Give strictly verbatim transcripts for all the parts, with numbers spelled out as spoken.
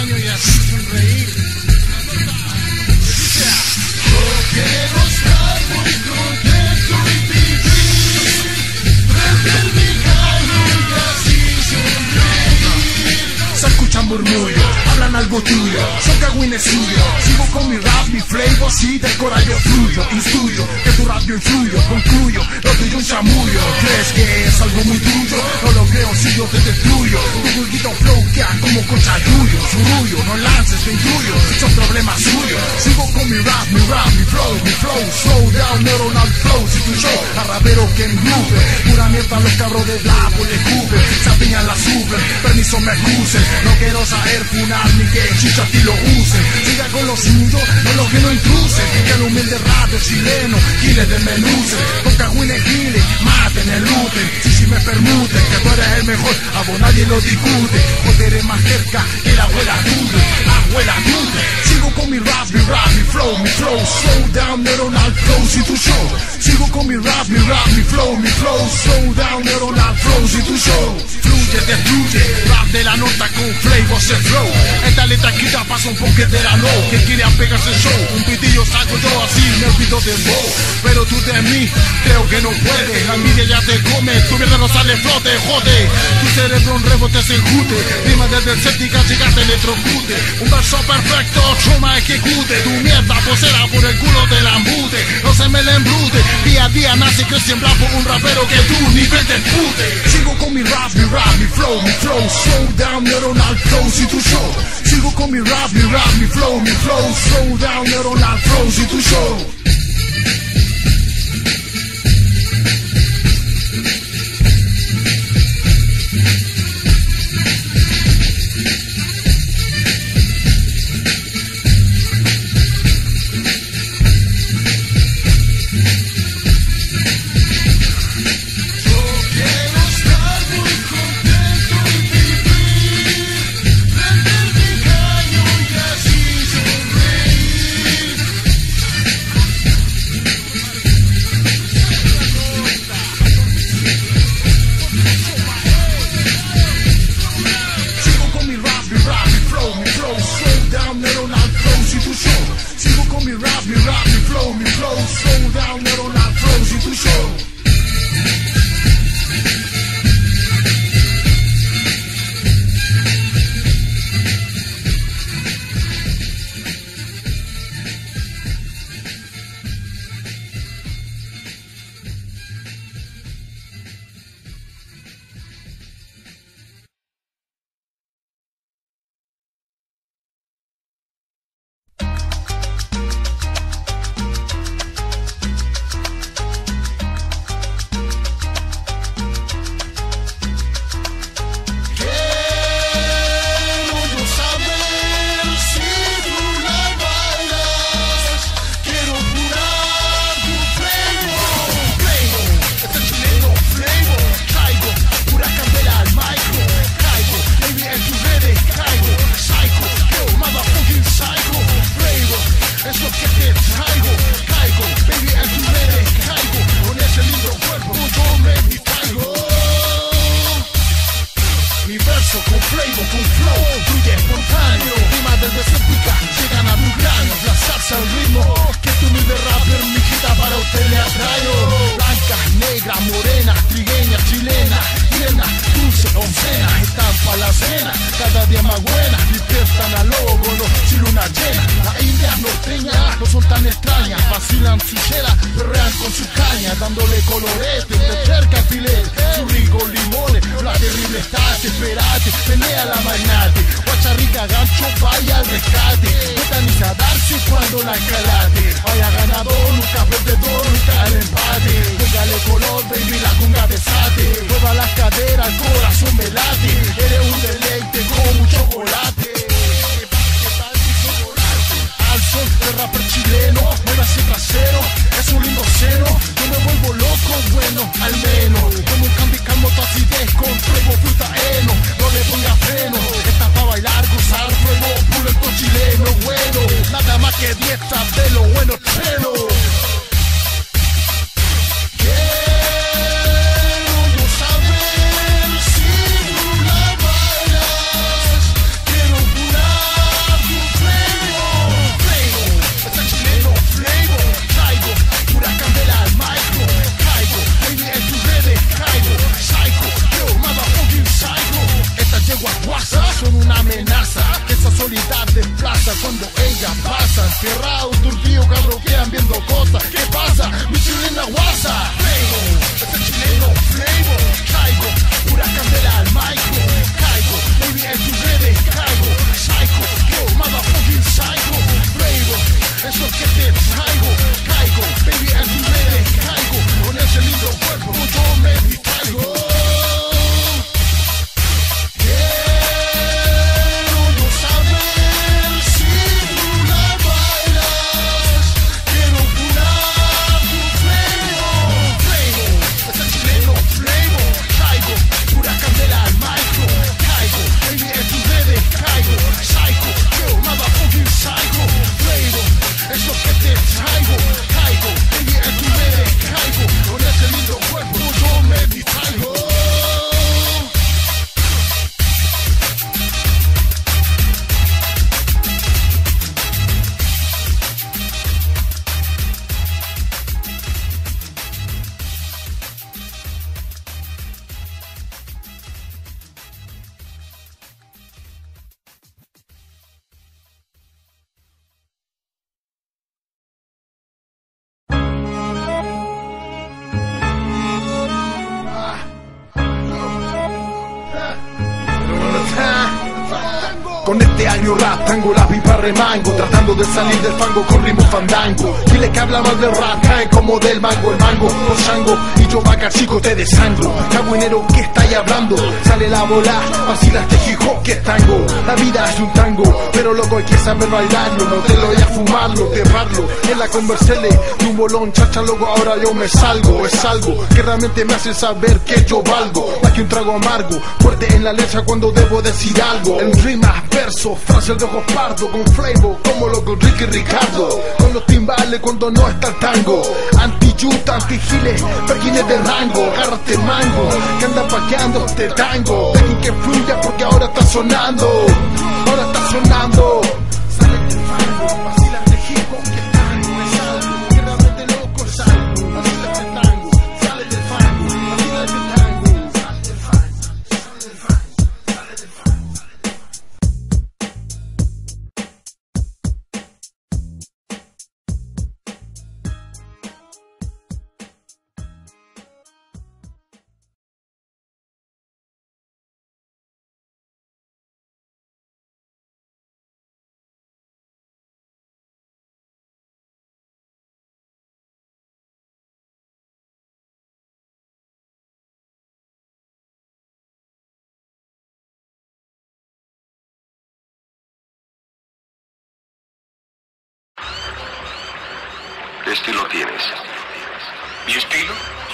caño y así sonreír. Yo quiero estar muy contento y vivir, prender mi caño y así sonreír. Se escuchan murmullos, hablan algo tuyo, son cagüines suyos. Sigo con mi rap, mi flavor, sí, del corazón yo fluyo. Instruyo, que tu rap yo influyo, concluyo, lo tuyo un chamullo. ¿Crees que es algo muy tuyo? No lo creo si yo te destruyo. Tu vulguito flow queda como con chayuyo. Surullo, no lances, te intruyo, son problemas suyos. Sigo con mi rap, mi rap, mi flow, mi flow. Slow down, neuronal flow, si tu show, a rapero que engrupe. Pura mierda los cabros de Blapo le cubre, se apiñan la sufren, permiso me acusen. No quiero saber funar ni que chicha a ti lo usen. Siga con los suyos, no los que no intrusen. Que el humilde radio chileno, giles de menuce. Con cagüines giles, maten, eluten. Si si me permuten, que tú eres el mejor, a vos nadie lo discute. Joder, eres más cerca que la abuela tuve, abuela tuve. Sigo con mi rap, mi rap, mi flow, mi flow. Slow down, neuronal flow, si tu show. Sigo con mi rap, mi rap, mi flow, mi flow. Slow down, neuronal flow, si tu show. Fluye, destruye, rap de la nota con flavor se flow. Esta letra escrita pasa un poquito de la no. Que quiere pegarse el show, un pitillo saco yo así, me olvido del bow. Pero tú de mí, creo que no puedes. La envidia ya te come, tu mierda no sale flote, jode. Tu cerebro en rebote se enjute. Rima desde el séptica, llegaste electrocute. Un verso perfecto, choma ejecute. Tu mierda posera por el culo del embute. No se me le embrude, día a día nace que siembra por un rapero que tú nivel de pute. Sigo con mi rap, mi rap, mi flow, mi flow. Slow down, neuronal flow, si tu show. Sigo con mi rap, mi rap, mi flow, mi flow. Slow down, neuronal flow, si tu show. Quiero seguridad desplaza cuando ella pasa. Encerrado, turbio, cabroquean viendo cosas. ¿Qué pasa? Mi chilena guasa. Flavor, este chileno flavor. Caigo, pura candela al micro. Caigo, baby en tus redes caigo. Psycho, yo, motherfucking psycho. Flavor, eso es que te traigo. Caigo, baby en tus redes caigo. Con ese lindo cuerpo yo me distraigo. Con este año rap tango la pipa remango, tratando de salir del fango con ritmo fandango. Dile que habla mal del rap, cae como del mango, el mango, los sango, y yo vaca chico te desangro. Cagüinero, ¿qué estáis hablando? Sale la bola, vacila este hip hop que es tango. La vida es un tango, pero loco hay que saber bailarlo. No te lo voy a fumarlo, teparlo, en la conversele de un bolón, chacha loco, ahora yo me salgo. Es algo que realmente me hace saber que yo valgo, más que un trago amargo, fuerte en la letra cuando debo decir algo. En rimas, verso, frases de ojos pardo, con flavor, como loco Ricky Ricardo. Con los timbales cuando no está el tango. Anti-yuta, anti-giles, perquines de rango. Agárrate mango, que anda paqueando este tango. Dejen que fluya porque ahora está sonando. Ahora está sonando. Sale del fango, vacila de hip hop que tango. Es algo que realmente loco es algo. Vacila de tango, sale del fango, vacila de tango. Sale del fango, sale del fango, sale del fango. ¿Qué estilo tienes? ¿Mi estilo?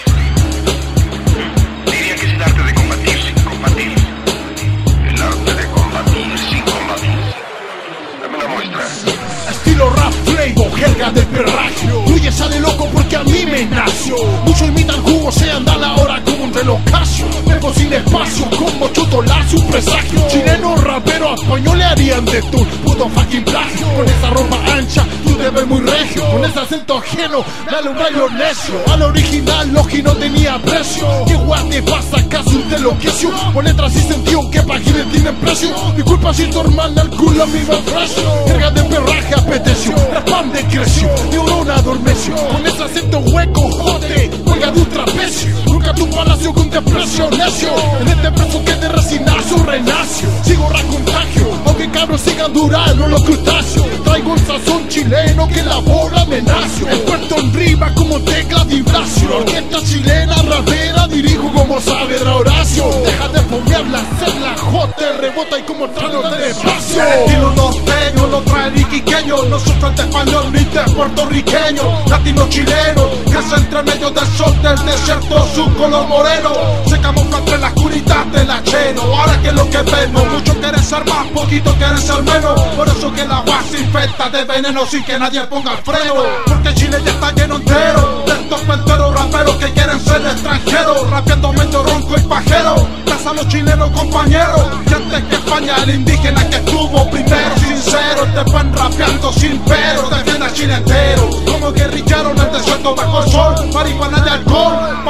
Diría que es el arte de combatir sin combatir. El arte de combatir sin combatir. Dame una muestra. Estilo rap, flavor, jerga del perragio. Fluye, sale loco porque a mí me nació. Muchos imitan jugo, se andan ahora como un reloj Casio. Vengo sin espacio, como chotolazo, un presagio. Chileno, rapero, español le harían de tú. Puto fucking plagio. Con esa ropa ancha, tú te ves muy regio. Con ese acento ajeno, dale un rayo necio. Al original, Logi no tenía precio. ¿Qué guay te pasa, acaso un teloquecio? Con letras y sentido que páginas tienen precio. Disculpa si tu hermana al culo a mi va precio. Jerga de perraje, apetecio, rapan de creció, neurona adormeció. Con ese acento hueco, jote, cuelga de un trapecio. Nunca tu palacio con desprecio necio. En este preso que de resinazo renacio. Sigo ra contagio, aunque cabros sigan durando los crustáceos. Traigo el sazón chileno que la bola me nació. Experto en rima como tecla vibracio. La orquesta chilena rapera dirijo como Saavedra Horacio. Deja de fomearla, hacerla jote, rebota y como trano de espacio. El estilo norteño lo trae el iquiqueño. No sufren de español ni de puertorriqueño. Latino chileno, crece entre medio del sol del desierto, su color moreno. Se camufla entre la oscuridad del acheno. Ahora que es lo que vemos, mucho quieren ser más, poquito quieren ser menos. Por eso que la agua se infecta de veneno sin que nadie ponga el freno. Porque Chile ya está lleno entero de estos penteros raperos que quieren ser extranjeros, rapeando medio ronco y pajero. Casa a los chilenos compañeros, y antes que España el indígena que estuvo primero. Sincero, te van rapeando sin pero, defiende a Chile entero. Como guerrilleros en el desierto bajo el sol, marihuana de alcohol.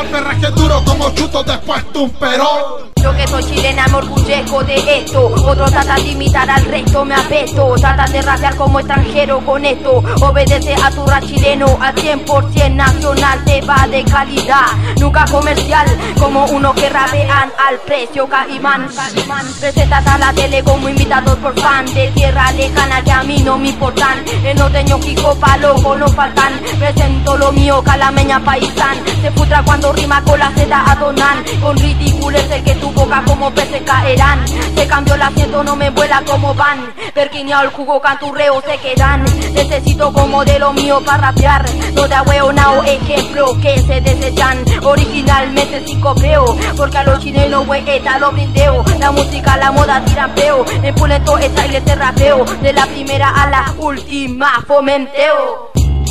pa'l perraje duro como chuto después de un perón. Yo que soy chilena me orgullezco de esto. Otros tratan de imitar al resto, me apesto. Tratan de rapear como extranjero con esto. Obedece a tu rap chileno al cien por cien nacional. Te va de calidad, nunca comercial. Como uno que rapean al precio Caimán. Presentas a la tele como invitados por fan. De tierra lejana que a mí no me importan. El norteño Kiko pa' loco no faltan. Presento lo mío, calameña paisán. Se putra cuando rima con la Z a donan. Con ridículo es el que tu boca como peces caerán. Se cambió el asiento, no me vuela como van. Perquineado el jugo, canturreo se quedan. Necesito como de lo mío para rapear. No de ahueonao, ejemplo que se desechan. Originalmente sí copio, porque a los chilenos hueeta lo brindeo. La música, la moda tiran peo. En pulento style te rapeo. De la primera a la última fomenteo.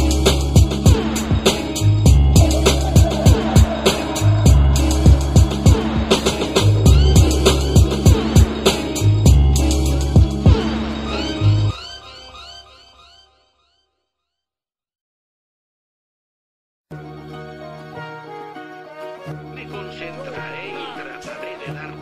Me concentraré y trataré de dar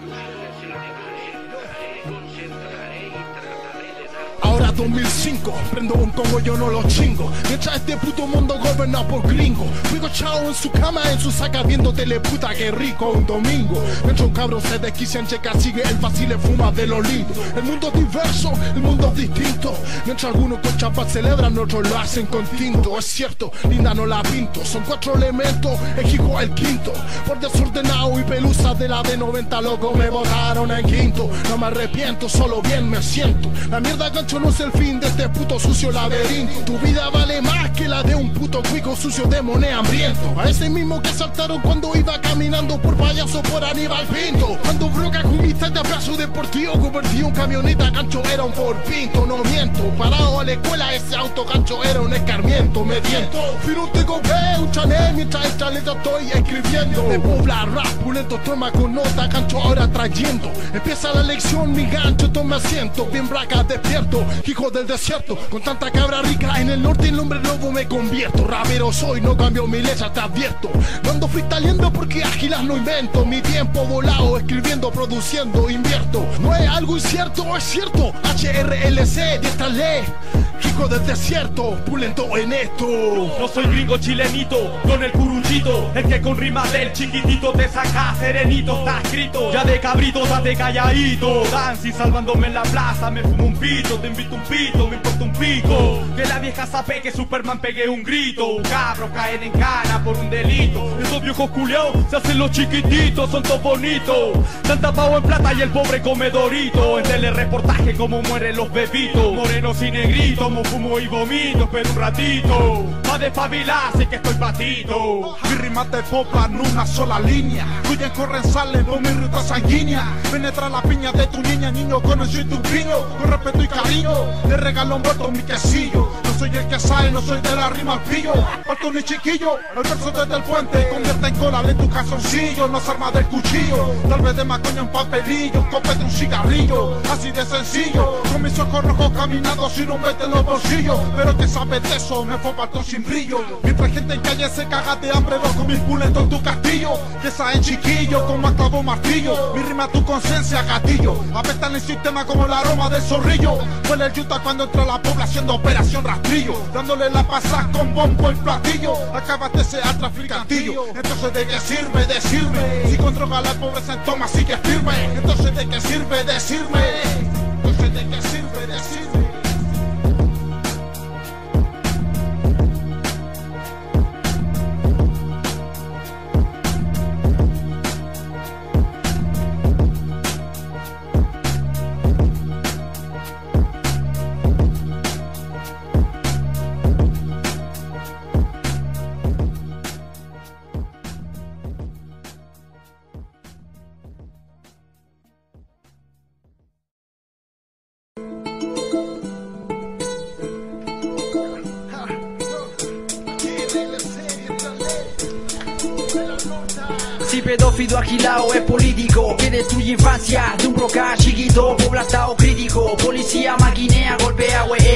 me concentraré y trataré de dar. Ahora dos mil cinco, prendo un congo, yo no lo chingo. Mientras este puto mundo gobernado por gringo. Fico chao en su cama, en su saca viendo teleputa, que rico un domingo. Mientras un cabro se desquicia en checa, sigue el vacile, fuma de lo lindo. El mundo es diverso, el mundo es distinto. Mientras algunos con chapas celebran, otros lo hacen con tinto. Es cierto, linda no la pinto. Son cuatro elementos, ejigo el quinto. Por desordenado y pelusa de la de noventa, loco, me botaron en quinto. No me arrepiento, solo bien me siento. La mierda gancho no es el fin de este puto sucio laberinto. Tu vida vale más que la de un puto cuico sucio de moneda hambriento. A ese mismo que saltaron cuando iba caminando por payaso por Aníbal Pinto. Cuando broca jumista de abrazo deportivo convertí un camioneta gancho era un Ford Pinto. No miento, parado a la escuela ese auto gancho era un escarmiento. Me tiento, pero te coqué un chanel mientras esta letra estoy escribiendo. De pobla rap, pulento toma con nota gancho ahora trayendo. Empieza la lección mi gancho, toma asiento. Bien braca despierto, hijo del desierto. Con tanta cabra rica en el norte el hombre lobo me convierto. Rapero soy, no cambio mi letra, te advierto. No ando freestyleando porque ágilas no invento. Mi tiempo volado, escribiendo, produciendo, invierto. No es algo incierto, es cierto. H R L C, diestra ley. Hijo del desierto, pulento en esto. No soy gringo chilenito, con el curunchito. El que con rimas del chiquitito te saca serenito. Está escrito, ya de cabrito, date calladito. Dancy salvándome en la plaza, me fumo un pito. Te invito un pito, me importa un pico. Que la vieja sabe que Superman pegue un grito. Cabros caen en cana por un delito. Esos viejos culiados se hacen los chiquititos, son todos bonitos. Dan tapado en plata y el pobre come dorito. En telereportaje como mueren los bebitos. Morenos y negritos, mo fumo y vomito. Pero un ratito, pa' despabilarse que estoy patito. Mi rima te popa en una sola línea. Fluyen, corren, salen por mi ruta sanguínea. Penetra la piña de tu niña, niño, conocí tu piño. Con respeto y cariño, le regalo un vuelto mi quesillo. No soy el que sale, no soy de la rima al pillo. Parto ni chiquillo, el verso desde el puente. Convierte en cola de tu calzoncillo. No se arma del cuchillo, tal vez de macoña un papelillo. Copete un cigarrillo, así de sencillo. Con mis ojos rojos caminando sin un vete en los bolsillos. Pero que sabes de eso, me fue parto sin brillo. Mientras gente en calle se caga de hambre, bajo mis pulentos en tu castillo. Que saben chiquillo, como a clavo martillo. Mi rima tu conciencia gatillo. Apesta en el sistema como el aroma del zorrillo. Huele el yuta cuando entra la población haciendo operación rastrillo. Dándole la pasada con bombo y platillo. Acabaste ese traficantillo. Entonces de qué sirve decirme si con droga la pobreza en toma sigue firme. Entonces de qué sirve decirme. Entonces de qué sirve decirme. Si pedófilo agilado es político que destruye infancia de un broca chiquito, poblatado crítico, policía maquinea, golpea, huea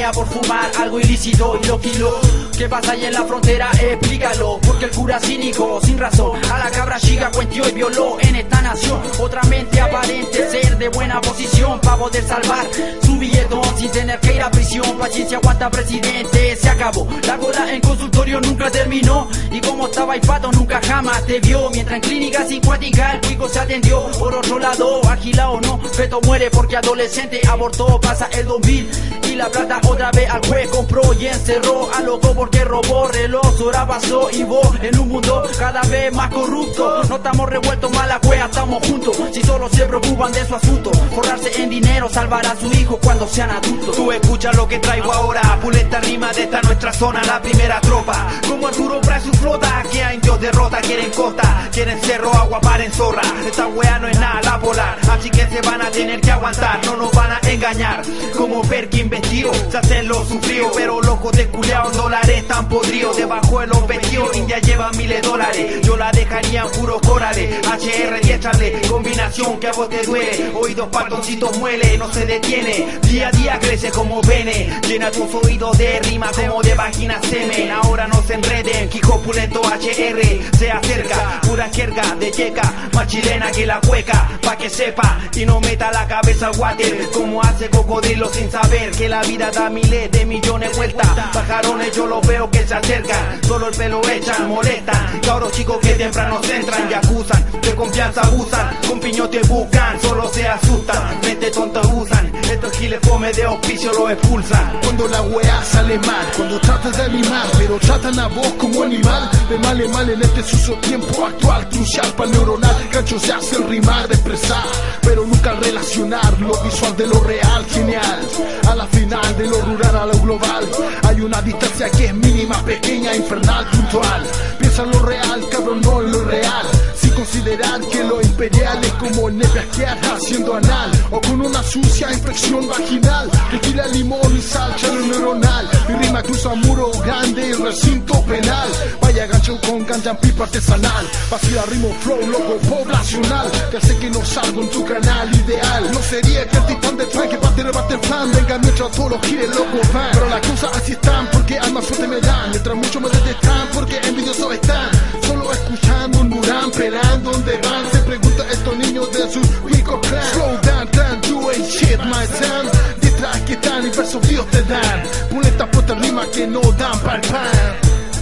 pelea por fumar algo ilícito y lo kilo. ¿Qué pasa ahí en la frontera? Explícalo. Porque el cura cínico, sin razón, a la cabra chica cuentió y violó en esta nación. Otra mente aparente ser de buena posición para poder salvar su billetón sin tener que ir a prisión. Paciencia, aguanta presidente, se acabó. La cola en consultorio nunca terminó. Y como estaba el pato nunca jamás te vio. Mientras en clínica psicuática el cuico se atendió. Por otro lado, agilado no, Feto muere porque adolescente abortó. Pasa el dos mil y la plata otra vez al juez compró y encerró a loco porque robó reloj. Ahora pasó y vos en un mundo cada vez más corrupto. No estamos revueltos, mala cueva, estamos juntos. Si solo se preocupan de su asunto, forrarse en dinero, salvar a su hijo cuando sean adultos. Tú escucha lo que traigo ahora, pulenta rima de esta nuestra zona, la primera tropa. Como Arturo trae su flota, que a indios derrota, quieren costa, quieren cerro, agua para en zorra. Esta wea no es nada la polar, así que se van a tener que aguantar, no nos van a engañar. Como Perkin vestido, se hacen los sufridos, pero locos desculeados, dólares tan podridos. Debajo de los vestidos, India lleva miles de dólares, yo la dejaría en puro corales. H R y échale, combinación que a vos te duele, oídos patoncitos muele, no se detiene, día a día crece como pene. Llena tus oídos de rima como de vagina semen. Ahora no se enreden, Quijo Pulento H R se acerca, pura jerga de checa, más chilena que la cueca, pa' que sepa y no meta la cabeza al water, como hace cocodrilo sin saber que la vida da miles de millones vueltas. Pajarones yo los veo que se acercan, solo el pelo echan, molestan, cabros chicos que temprano se entran y acusan, de confianza abusan, con piño te buscan, solo se asustan, mente tonta usan, estos giles fome de auspicio los expulsan. Cuando la wea sale mal, cuando tratas de animar, pero tratan a vos como animal, de mal en mal en este sucio tiempo actual, crucial para neuronal, gancho se hace el rimar, de expresar, pero nunca al relacionar lo visual de lo real, genial, a la final de lo rural a lo global, hay una distancia que es mínima, pequeña, infernal, puntual, piensa en lo real, cabrón, no en lo real, sin considerar que lo imperial es como nepe asqueada haciendo anal, o con una sucia infección vaginal, tequila, limón y sal, chelo neuronal, mi rima cruza muro grande y recinto penal, vaya gancho con ganja pipa artesanal, vacila rimo flow loco poblacional, ya sé que no salgo en tu canal ideal, no sería que el titán de track que parte rebate el plan, venga mientras todos los giles locos van, pero las cosas así están porque alma suerte me dan, mientras muchos me detestan porque envidiosos están, solo escuchando un murán, pelando donde van, se pregunta estos niños de su pico clan, slow down, down, you ain't shit my son, detrás que están y versos Dios te dan, puletas puestas rimas que no dan pa'l pan.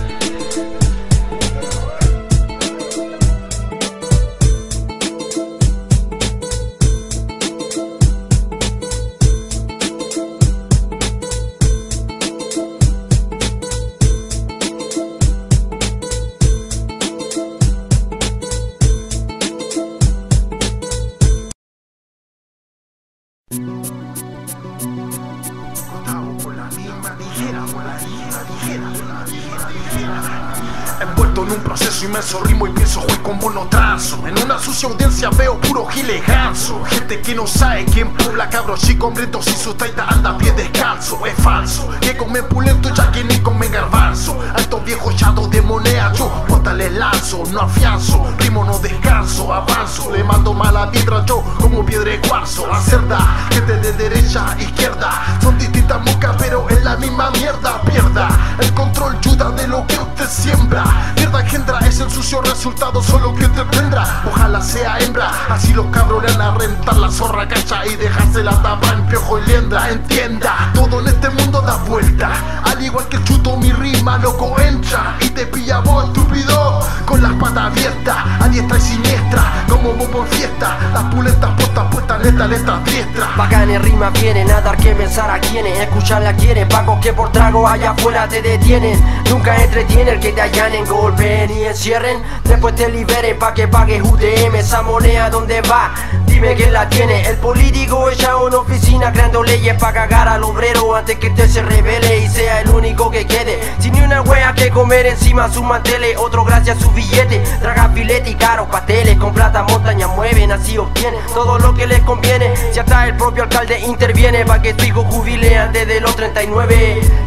Envuelto en un proceso inmenso, rimo y pienso juez con monotrazo. En una sucia audiencia veo puro gile ganso, gente que no sabe quién pobla, cabros chicos hambrientos y su taita anda a pie descalzo. Es falso, que comen pulento ya que ni comen garbanzo. A estos viejos chatos de moneda yo bota les lanzo, no afianzo, rimo no descanso, avanzo, le mando mala piedra yo como piedra de cuarzo. A cerda, gente de derecha, izquierda, son distintas moscas pero es la misma mierda. Pierda el control, ayuda de lo que usted siembra. Mierda engendra, es el sucio resultado solo que usted tendrá. Ojalá sea hembra, así los cabros le van a rentar la zorra cacha y dejarse la tapa en piojo y liendra. Entienda, todo en este mundo da vuelta, al igual que el chuto mi rima loco entra y te pilla vos estúpido con las patas abiertas, a diestra y siniestra, como vos por fiesta. Las pulentas puestas puestas neta letras diestras. Bacanes rimas vienen a dar que pensar a quienes escucharla quieren, pacos que por trago allá afuera te detienen. Nunca entretiene el que te allanen, golpeen y encierren, después te liberen pa' que pagues U T M. Esa moneda donde va, dime quién la tiene. El político echa una oficina creando leyes pa' cagar al obrero antes que este se revele y sea el único que quede sin ni una wea que comer encima sus manteles. Otro gracias a su billete, traga filete y caros pasteles, con plata montaña mueven, así obtienen todo lo que les conviene. Si hasta el propio alcalde interviene pa' que tu hijo jubile antes de los treinta y nueve.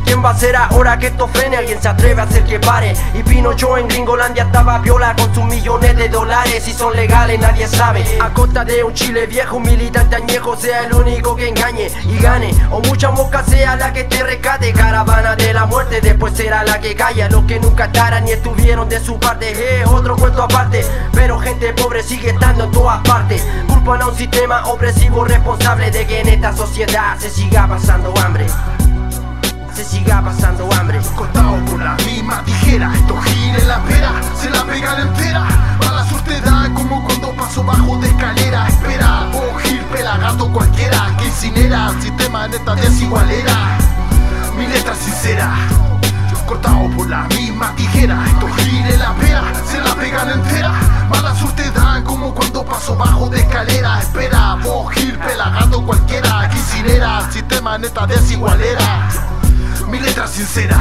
¿Quién va a ser ahora que esto frene? Alguien se atreve a hacer que pare. Y Pinocho en Gringolandia estaba viola con sus millones de dólares. Si son legales nadie sabe. A costa de un Chile viejo, un militante añejo sea el único que engañe y gane. O mucha mosca sea la que te rescate. Caravana de la muerte después será la que calla. Los que nunca estarán ni estuvieron de su parte. Es otro cuento aparte. Pero gente pobre sigue estando en todas partes. Culpan a un sistema opresivo responsable de que en esta sociedad se siga pasando hambre. Se siga pasando hambre. Cortado por la misma tijera, esto gira en la pera, se la pegan entera. Mala suerte da como cuando paso bajo de escalera. Espera, oh Gil, pelagato cualquiera que incinera el sistema en esta desigualera. Mi letra sincera, cortado por la misma tijera, esto gira en la pera, se la pegan entera. Mala suerte dan como cuando paso bajo de escalera. Espera, oh Gil, pelagato cualquiera que incinera el sistema en esta desigualera. Mi letra sincera.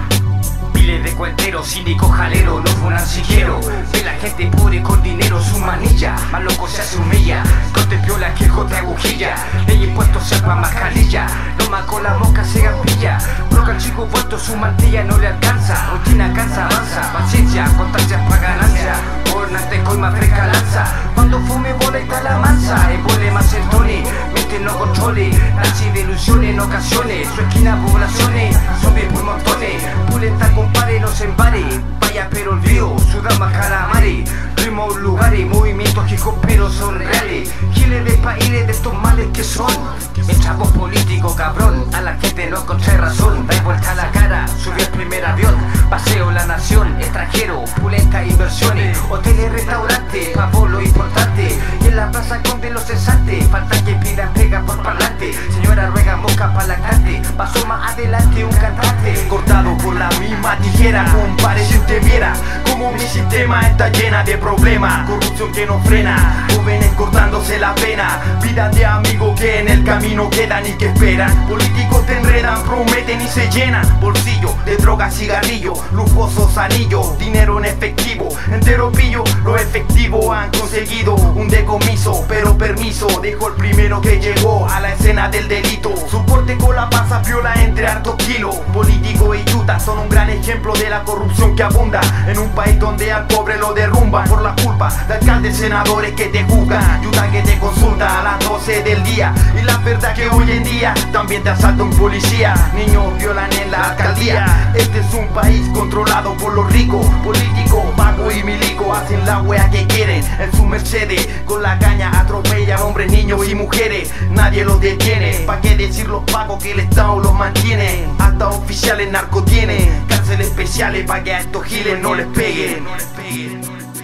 Miles de cuenteros, cínicos, jaleros, no funan siquiera. Ve la gente pobre con dinero, su manilla. Más loco se hace humilla, corte piola, Quijote agujilla. Ley impuestos, sepa mascarilla. No más con la mosca se gampilla. Broca el chico vuelto, su mantilla no le alcanza. Rutina cansa, avanza, paciencia, constancia pa' ganancia. Ornate con más fresca lanza. Cuando fume boleta la mansa, envuelve más el tone. Mente no controle, nace de ilusiones en ocasiones. Su esquina poblaciones, sube por montones. Pulenta compare, no se embare. Vaya pero olvido, sudama calamare. Ritmos, lugares, movimientos que pero son reales. Giles de países de estos males que son. Mientras vos político cabrón, a la gente no encontré razón. Da vuelta la cara, subió el primer avión. Paseo la nación, extranjero, pulenta inversiones. Hoteles, restaurantes, pa' vos lo importante. Y en la plaza Conde los cesantes. Falta que pidan pega por parlante. Señora ruega mosca pa' lactante. Pasó más adelante un cantante. Cortado por la misma tijera, compare si usted viera como mi sistema está llena de problemas. Corrupción que no frena, jóvenes cortándose la pena. Vidas de amigos que en el camino quedan y que esperan. Políticos te enredan, prometen y se llenan. Bolsillo de drogas, cigarrillos, lujosos anillos, dinero en efectivo, entero pillo. Los efectivos han conseguido un decomiso, pero permiso, dijo el primero que llegó a la escena del delito. Su porte con la pasa viola entre hartos kilos. Político y yuta son un gran ejemplo de la corrupción que abunda en un país donde al pobre lo derrumba por la culpa de alcaldes, senadores que te juzgan, yuta que te consulta a las doce del día. Y la verdad que hoy en día también te asalta un policía. Niños violan en la alcaldía. Este es un país controlado por los ricos. Políticos, Paco y Milico hacen la wea que quieren en su Mercedes. Con la caña atropellan hombres, niños y mujeres. Nadie los detiene. ¿Pa' qué decir los pagos que el Estado los mantiene? Hasta oficiales narco tienen cárceles especiales pa' que a estos giles no les peguen. No les peguen.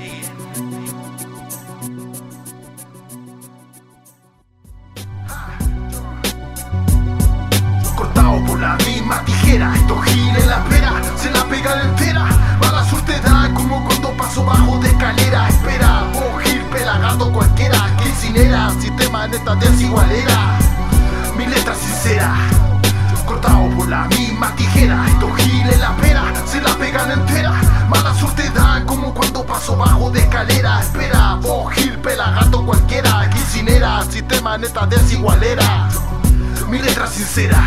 Cortado por la misma tijera, esto gira en la pera, se la pegan entera. Mala suerte da como cuando paso bajo de escalera. Espera, oh Gil, pelagato cualquiera que incinera el sistema en esta desigualera. Mi letra sincera, cortado por la misma tijera, esto gira en la pera, se la pegan entera. Mala suerte da como cuando paso bajo de escalera. Espera, oh Gil, pelagato cualquiera que incinera el sistema en esta desigualera. Mi letra sincera.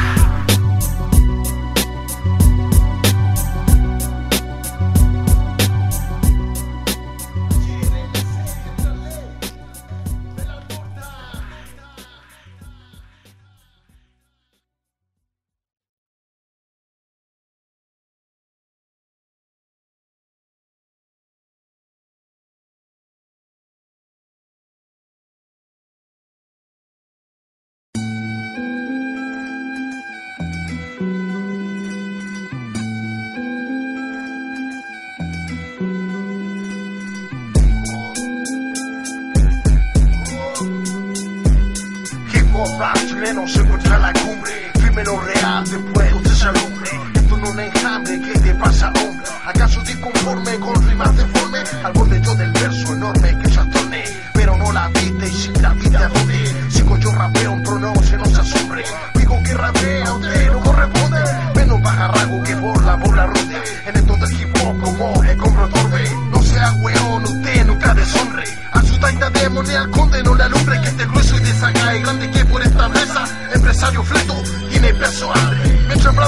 Rap chileno se encuentra en la cumbre, firme lo real después usted se alumbre. Esto no es un enjambre, ¿qué te pasa, hombre? ¿Acaso disconforme con rimas deformes? Al borde yo del verso enorme que trastorne, pero no la viste y si la viste a dónde. Si con yo rapeo un trono se nos asombre. Digo que rapea usted no corresponde, menos bajarrago que borla por la ronda. En esto del hip hop como es compro torbe. No sea weón, usted nunca deshonre. A su taita démosle al conde, no le alumbre que este grueso y de saga es grande que por esta mesa empresario fleto tiene peso hambre. Mientras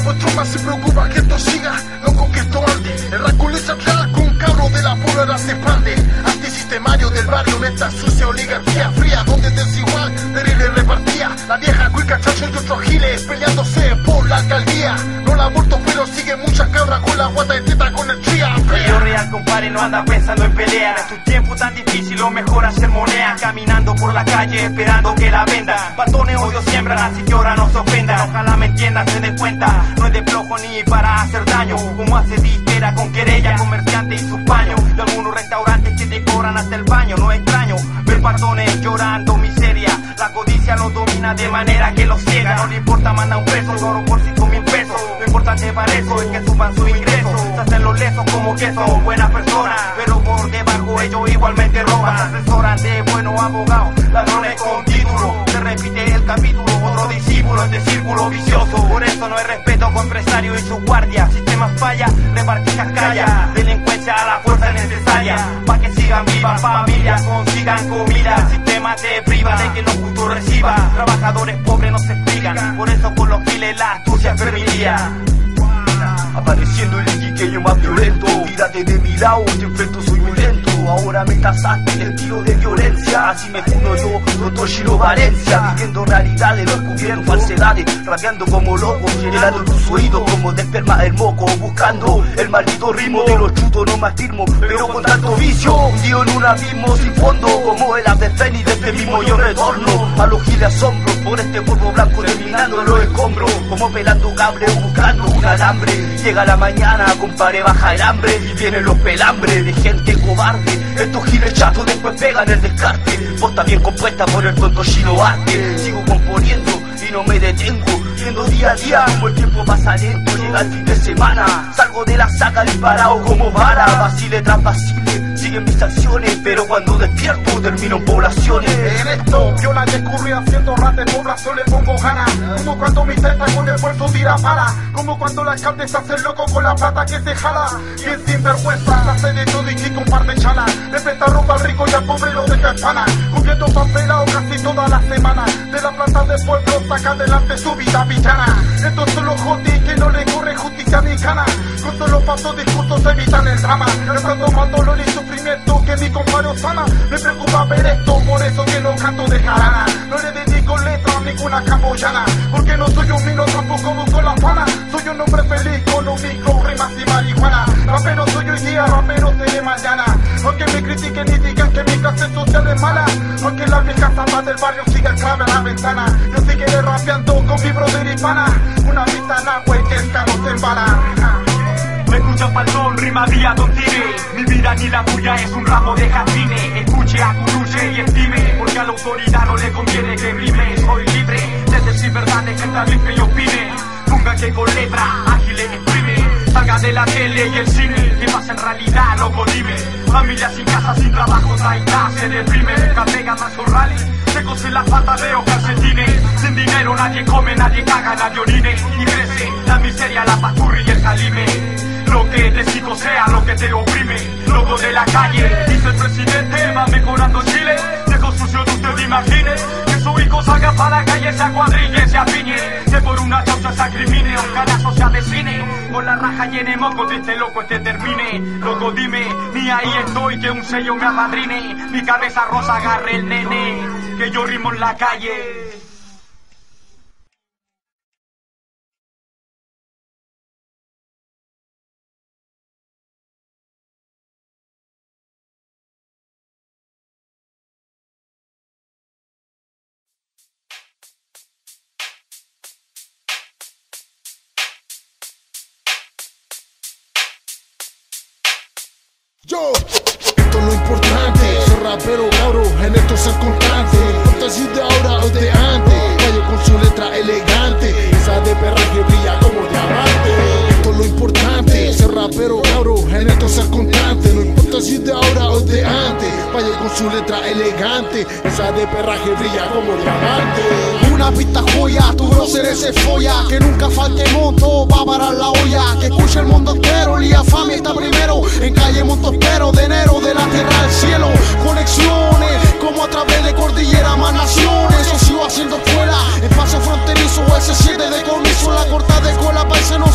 vuestro más se preocupa que esto siga, no con que esto ande. El rasculiza atrás con un cabro de la puebla se expande. Antisistemario del barrio en esta sucia oligarquía fría, donde es desigual, terrible repartía. La vieja cuica, chacho y otros giles peleándose por la alcaldía. No la ha muerto pero sigue muchas cabras con la guata de teta con el tría. Yo real compadre no anda pensando en pelea. En tu tiempo tan difícil lo mejor hacer moneda. Caminando por la calle esperando que la venda. Patones odio siembran así que ahora no se ofendan. Ojalá me entiendan, se den cuenta. No es de flojo ni para hacer daño. Como hace disquera con querella, comerciante y sus paños. De algunos restaurantes que te cobran hasta el baño. No es extraño ver patones llorando miseria. La codicia los domina de manera que los ciega. No le importa mandar un peso, oro por cinco mil pesos. Lo importante para eso es que suban sus ingresos. Se hacen los lesos como que son buenas personas, pero por debajo ellos igualmente roban. Se asesoran de buenos abogados, ladrones con título. Se repite el capítulo, otro discípulo, este círculo vicioso. Por eso no hay respeto con empresarios y sus guardias. Sistema falla, repartijas calla. Delincuencia a la fuerza necesaria, pa' que sigan vivas familias, consigan comida. Sistema te priva de que lo justo reciba. Trabajadores pobres no se explican, por eso con los giles la astucia permitía. Apareciendo el chiqueño más violento. Tírate de mi lado, te enfrento, soy muy lento. Ahora me casaste en el tiro de violencia. Así me funo yo, doctor Shiro Valencia. Viviendo realidades, no descubriendo falsedades. Rapeando como loco, llenando tus oídos como de esperma el moco. Buscando el maldito ritmo de los chutos, no más firmo, pero con tanto vicio. Hundido en un abismo sin fondo, como el ave fénix de este mismo yo retorno. A los giles asombro, por este polvo blanco terminando en los escombros. Como pelando cable o buscando un alambre. Llega la mañana, compadre, baja el hambre y vienen los pelambres de gente cobarde. Estos giles chatos después pegan el descarte. Posta bien compuesta por el tonto Shino Arte. Sigo componiendo y no me detengo, viendo día a día como el tiempo pasa lento. Llega el fin de semana, salgo de la saca disparado como vara. Vacile tras vacile, siguen mis acciones, pero cuando despierto termino en poblaciones. En esto yo la descubrí haciendo rap de población, le pongo ganas. Como cuando mi teta con esfuerzo tira para. Como cuando la alcalde se hace loco con la plata que se jala. Y el sinvergüenza hace de todo y chico un par de chalas. Le presta ropa al rico y al pobre lo deja espana. Cumpliendo papelado casi toda la semana. De la plata del pueblo saca adelante su vida villana. Estos son los jotis que no le corre justicia ni cana. Con todos los pasos discursos evitan el drama. Estando más dolor y sufrimiento que mi compadre sana. Me preocupa ver esto, por eso que no canto de jarana. No le dedico letra a ninguna camboyana, porque no soy un mino, tampoco busco la fama. Soy un hombre feliz con un micro, rimas y marihuana. Rapero soy hoy día, rapero seré mañana. Aunque me critiquen y digan que mi clase social es mala, aunque la vieja zamba del barrio siga el clave a la ventana. Yo seguiré rapeando con mi brother hispana. Una vista en agua y que el carro se embala. Me escucha falsón, rima día don tire. Mi vida ni la tuya es un ramo de jardines. Escuche, acuruche y estime, porque a la autoridad no le conviene que rime. Soy libre de decir verdades que está libre y opine. Ponga que con letra ágil exprime. Salga de la tele y el cine, ¿qué pasa en realidad? Loco dime. Familia sin casa, sin trabajo, traidad, se deprime. Nunca pega más con rally, se cosen las patas de calcetines. Sin dinero nadie come, nadie caga, nadie orine. Y crece la miseria, la paturri y el calime. Lo que te chico sea lo que te oprime. Loco de la calle, dice el presidente, va mejorando Chile. Dejo sucio de usted imagine que su hijo salga para la calle, se acuadrille, se apiñe. Que por una chaucha se acrimine, un canazo se avecine. Con la raja llene moco, triste loco este termine. Loco dime, ni ahí estoy que un sello me apadrine. Mi cabeza rosa agarre el nene, que yo rimo en la calle. Yo, esto es lo importante, ser rapero cabro, en esto ser constante. No importa si de ahora o de antes, Cayo con su letra elegante, esa de perraje brilla como diamante. Esto es lo importante, ser rapero cabro, en esto ser constante. No importa si de ahora o de antes, Cayo con su letra elegante, esa de perraje brilla como diamante. Una pista joya, tu brother se folla. Que nunca falte monto, va a parar la olla. Que escuche el mundo entero, Lía Fami está primero. En calle Monto Espero, de enero, de la tierra al cielo. Conexiones, como a través de cordillera más naciones. Eso sigo haciendo escuela, en paso fronterizo, ese siete de comiso. La corta de cola para ese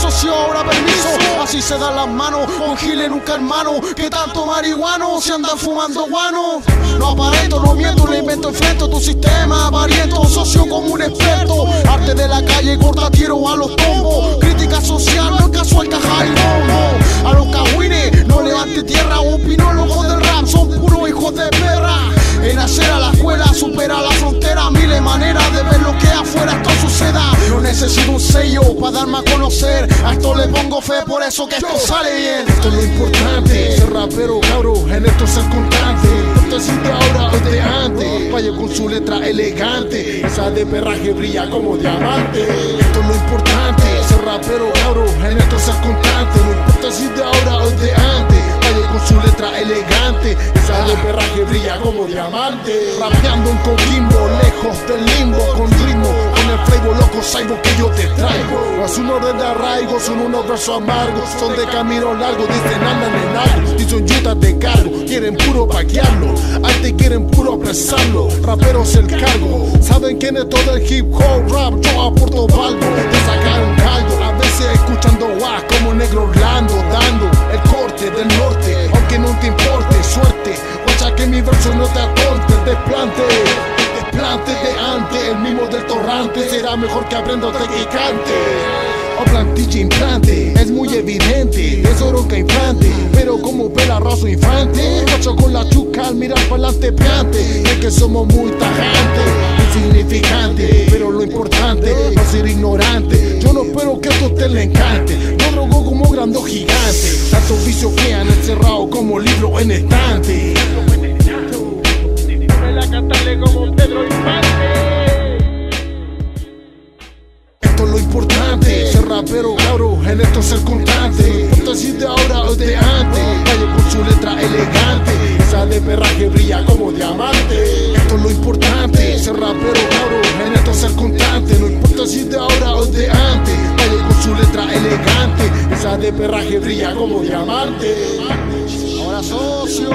socio, ahora permiso. Así se dan las manos, con giles nunca hermano. Que tanto marihuano, se andan fumando guano. No aparento, no miento, no invento, enfrento tu sistema. Variento, socio como un experto. Arte de la calle, corta tiro a los tombos. Crítica social, no es casual, caja y bombo. A los cagüines, no levante tierra. Opinólogos del rap son puros hijos de perra. En hacer a la escuela, supera la frontera. Miles maneras de ver lo que afuera esto suceda. No necesito un sello para darme a conocer. A esto le pongo fe, por eso que esto sale bien. Esto es lo importante, ser rapero, cabro, en esto ser constante. No te sientes ahora o de antes. Vaya con su letra elegante, esa de perraje brilla como diamante. Esto es lo importante, ser rapero, cabro, en esto ser constante. No importa si de ahora o de antes. Vaya con su letra elegante, esa de perraje brilla como diamante. Rapeando en Coquimbo, lejos del limbo, con ritmo, con el flavor loco saibo que yo te traigo. No es un orden de arraigo, son unos versos amargos, son de camino largo, dicen andan en algo, dicen yutas de cargo, quieren puro paquearlo, arte quieren puro apresarlo, raperos el cargo, saben quién es todo el hip hop rap, yo aporto algo, de sacar un caldo, a veces escuchando guas como negro Orlando, dando el corte del norte, aunque no te importe, suerte, guacha que mi verso no te atorte, desplante. Desplante de antes, el mismo del torrante, será mejor que aprenda usted que cante. O plantilla implante, es muy evidente, es oro que infante, pero como pela raso infante, cacho con la chuca al mirar para adelante piante, es que somos muy tajantes, insignificantes, pero lo importante no es ser ignorante. Yo no espero que esto a usted le encante, yo drogo como grando gigante, tantos vicios que han encerrado como libro en estante. A cantarle como Pedro Infante. Esto es lo importante, ser rapero, cabro, en esto ser constante. No importa si de ahora o de antes. Vaya con su letra elegante, esa de perraje brilla como diamante. Esto es lo importante, ser rapero, cabro, en esto ser constante. No importa si de ahora o de antes. Vaya con su letra elegante, esa de perraje brilla como diamante. Ahora socio.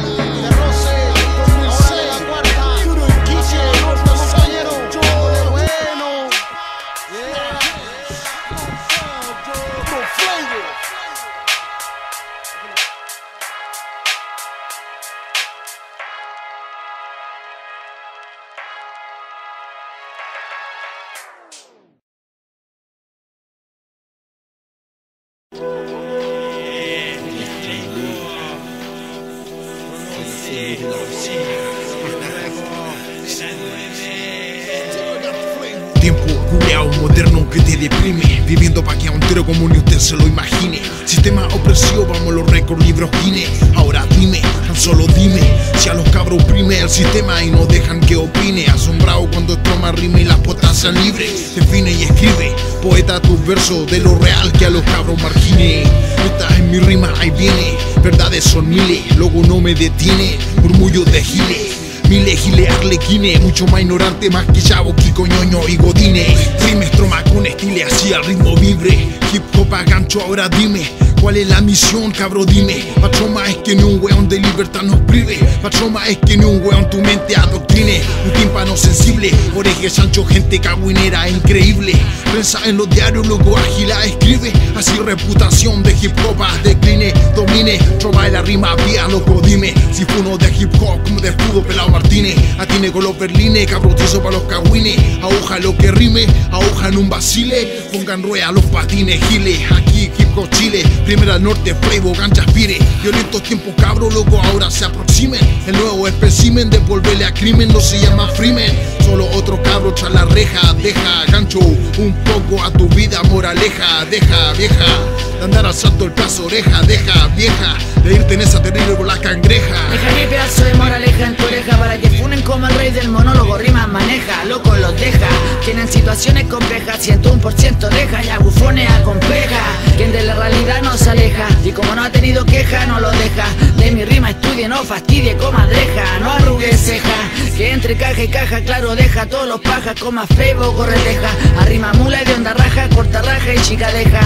Tiempo culeado moderno que te deprime, viviendo pa' que a un tiro como ni usted se lo imagine. Sistema opresivo, vamos los récords, libros Guinness. Ahora dime, tan solo dime, si a los cabros oprime el sistema y no dejan que opine. Asombrado cuando estroma rime y las potas sean libres. Define y escribe, poeta tus versos, de lo real que a los cabros margine. Estás en mi rima, ahí viene, verdades son miles, luego no me detiene, murmullo de giles. Miles giles arlequines, mucho más ignorante, más que chavo, Kiko, ñoño y godine. Rimes troma con estilo así al ritmo vibre. Hip hop a gancho, ahora dime, ¿cuál es la misión, cabro? Dime. Patroma es que ni un weón de libertad nos prive. Patroma es que ni un weón tu mente adoctrine. Un tímpano sensible, oreje Sancho, gente cagüinera increíble. Prensa en los diarios, loco ágila escribe. Así reputación de hip hop a decline, domine. Troma y la rima vía, loco, dime. Si fue uno de hip hop como de escudo pelado Martínez. Atine con los berlines, cabrotizo para los cagüines. Aguja lo que rime, aguja en un vacile. Pongan rueda los patines, giles. Aquí hip hop Chile, primera al norte, Flavor, ganchas pire. Violentos tiempos, cabro, loco, ahora se aproximen. El nuevo espécimen de volverle a crimen, no se llama Freeman. Solo otro cabro tras la reja, deja gancho un poco a tu vida, moraleja. Deja, vieja, de andar alzando el plazo, oreja, deja, vieja, de irte en esa terrible por la cangreja. Deja mi pedazo de moraleja en tu oreja para que funen como el rey del monólogo, rimas maneja, loco los deja. Tienen situaciones complejas, ciento un por ciento deja y a bufones acompleja. Quien de la realidad no se aleja y como no ha tenido queja no lo deja. De mi rima estudie, no fastidie, comadreja, no arrugue ceja. Que entre caja y caja, claro, deja todos los pajas, coma Flavor, corre deja. Arrima mula y de onda raja, corta raja y chica deja.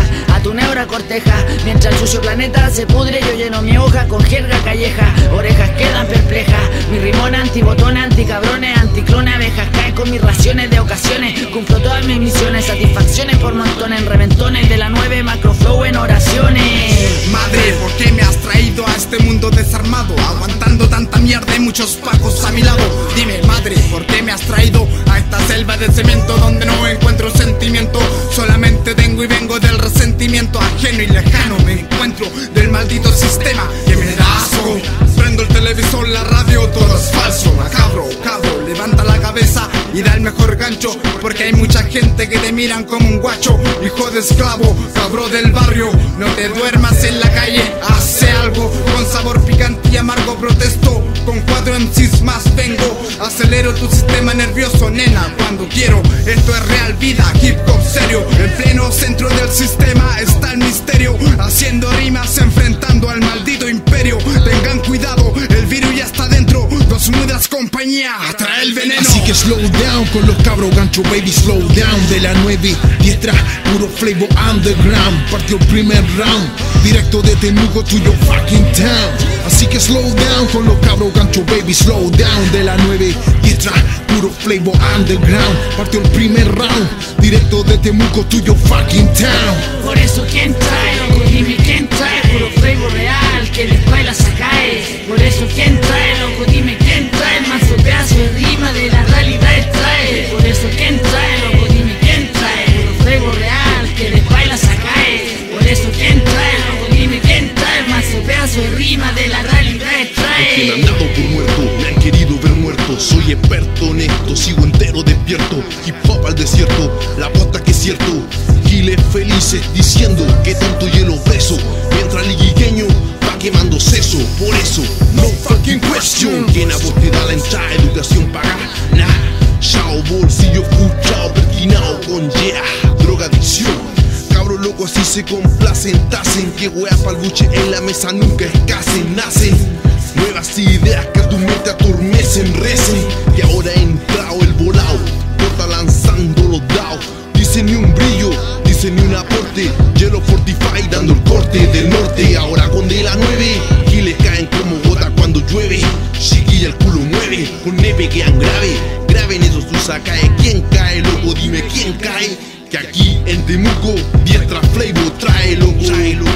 tu neura corteja. Mientras el sucio planeta se pudre, yo lleno mi hoja con jerga calleja. Orejas quedan perplejas, mi rimón antibotona, anticabrones, anticlone, abejas. Cae con mis raciones de ocasiones, cumplo todas mis misiones, satisfacciones por montones, en reventones de la nueve macroflow en oraciones. Madre, ¿por qué me has traído a este mundo desarmado? Aguantando tanta mierda y muchos pacos a mi lado. Dime, madre, ¿por qué me has traído a esta selva de cemento donde no encuentro sentimiento? Solamente tengo y vengo del resentimiento ajeno y lejano. Me encuentro del maldito sistema que me da asco. Prendo el televisor, la radio, todo es falso. Macabro, cabro, levanta la cabeza y da el mejor gancho, porque hay mucha gente que te miran como un guacho. Hijo de esclavo, cabro del barrio, no te duermas en la calle, hace algo. Con sabor picante y amargo protesto, con cuatro M Cs más vengo. Acelero tu sistema nervioso, nena, cuando quiero. Esto es real vida, hip hop serio. En pleno centro del sistema está el misterio, haciendo rimas, enfrentando al maldito imperio. Tengan cuidado, el virus ya está dentro. Dos mudas compañía, atrae el veneno. Así que slow down con los cabros gancho, baby, slow down. De la nueve diestra, puro flavor underground. Partió el primer round, directo de Temuco to your fucking town. Así que slow down con los cabros gancho, baby, slow down. De la nueve diestra, puro flavor underground. Partió el primer round, directo de Temuco to your fucking town. Por eso quién trae, loco, dime quién trae. Puro flavor real, que les baila se cae. Por eso quién trae, loco, dime quién trae. El mazo pedazo de rima de la realidad trae. Por eso quién trae, loco, dime quién trae. Puro flavor real, que les baila se cae. Por eso quién trae, loco, dime quién trae. El mazo pedazo de rima de la realidad trae. Que me han dado por muerto, me han querido ver muerto. Soy experto en esto, sigo entero despierto. Hip hop al desierto, la bota que es cierto. Giles felices diciendo que tanto hielo preso, mientras el liguiqueño va quemando seso. Por eso, no fucking question. Quien a vos te da la entrada, educación pagada. Nah, chao, bolsillo escuchado, perquinado con yeah, drogadicción. Cabros locos así se complacen, tacen. Que weas pa'l buche en la mesa nunca escasen, nacen nuevas ideas que a tu mente atormecen, recen. Y ahora ha entrado el volado, corta lanzando los dados. Dice ni un brillo, dice ni un aporte. Hielo Fortify dando el corte del norte. Ahora con de la nueve, giles caen como gota cuando llueve. Chiquilla el culo mueve, con neve quedan grave. Graben esos sus cae. ¿Quién cae, loco? Dime quién cae. Que aquí en Temuco, diestra flavor trae, loco. Trae, loco.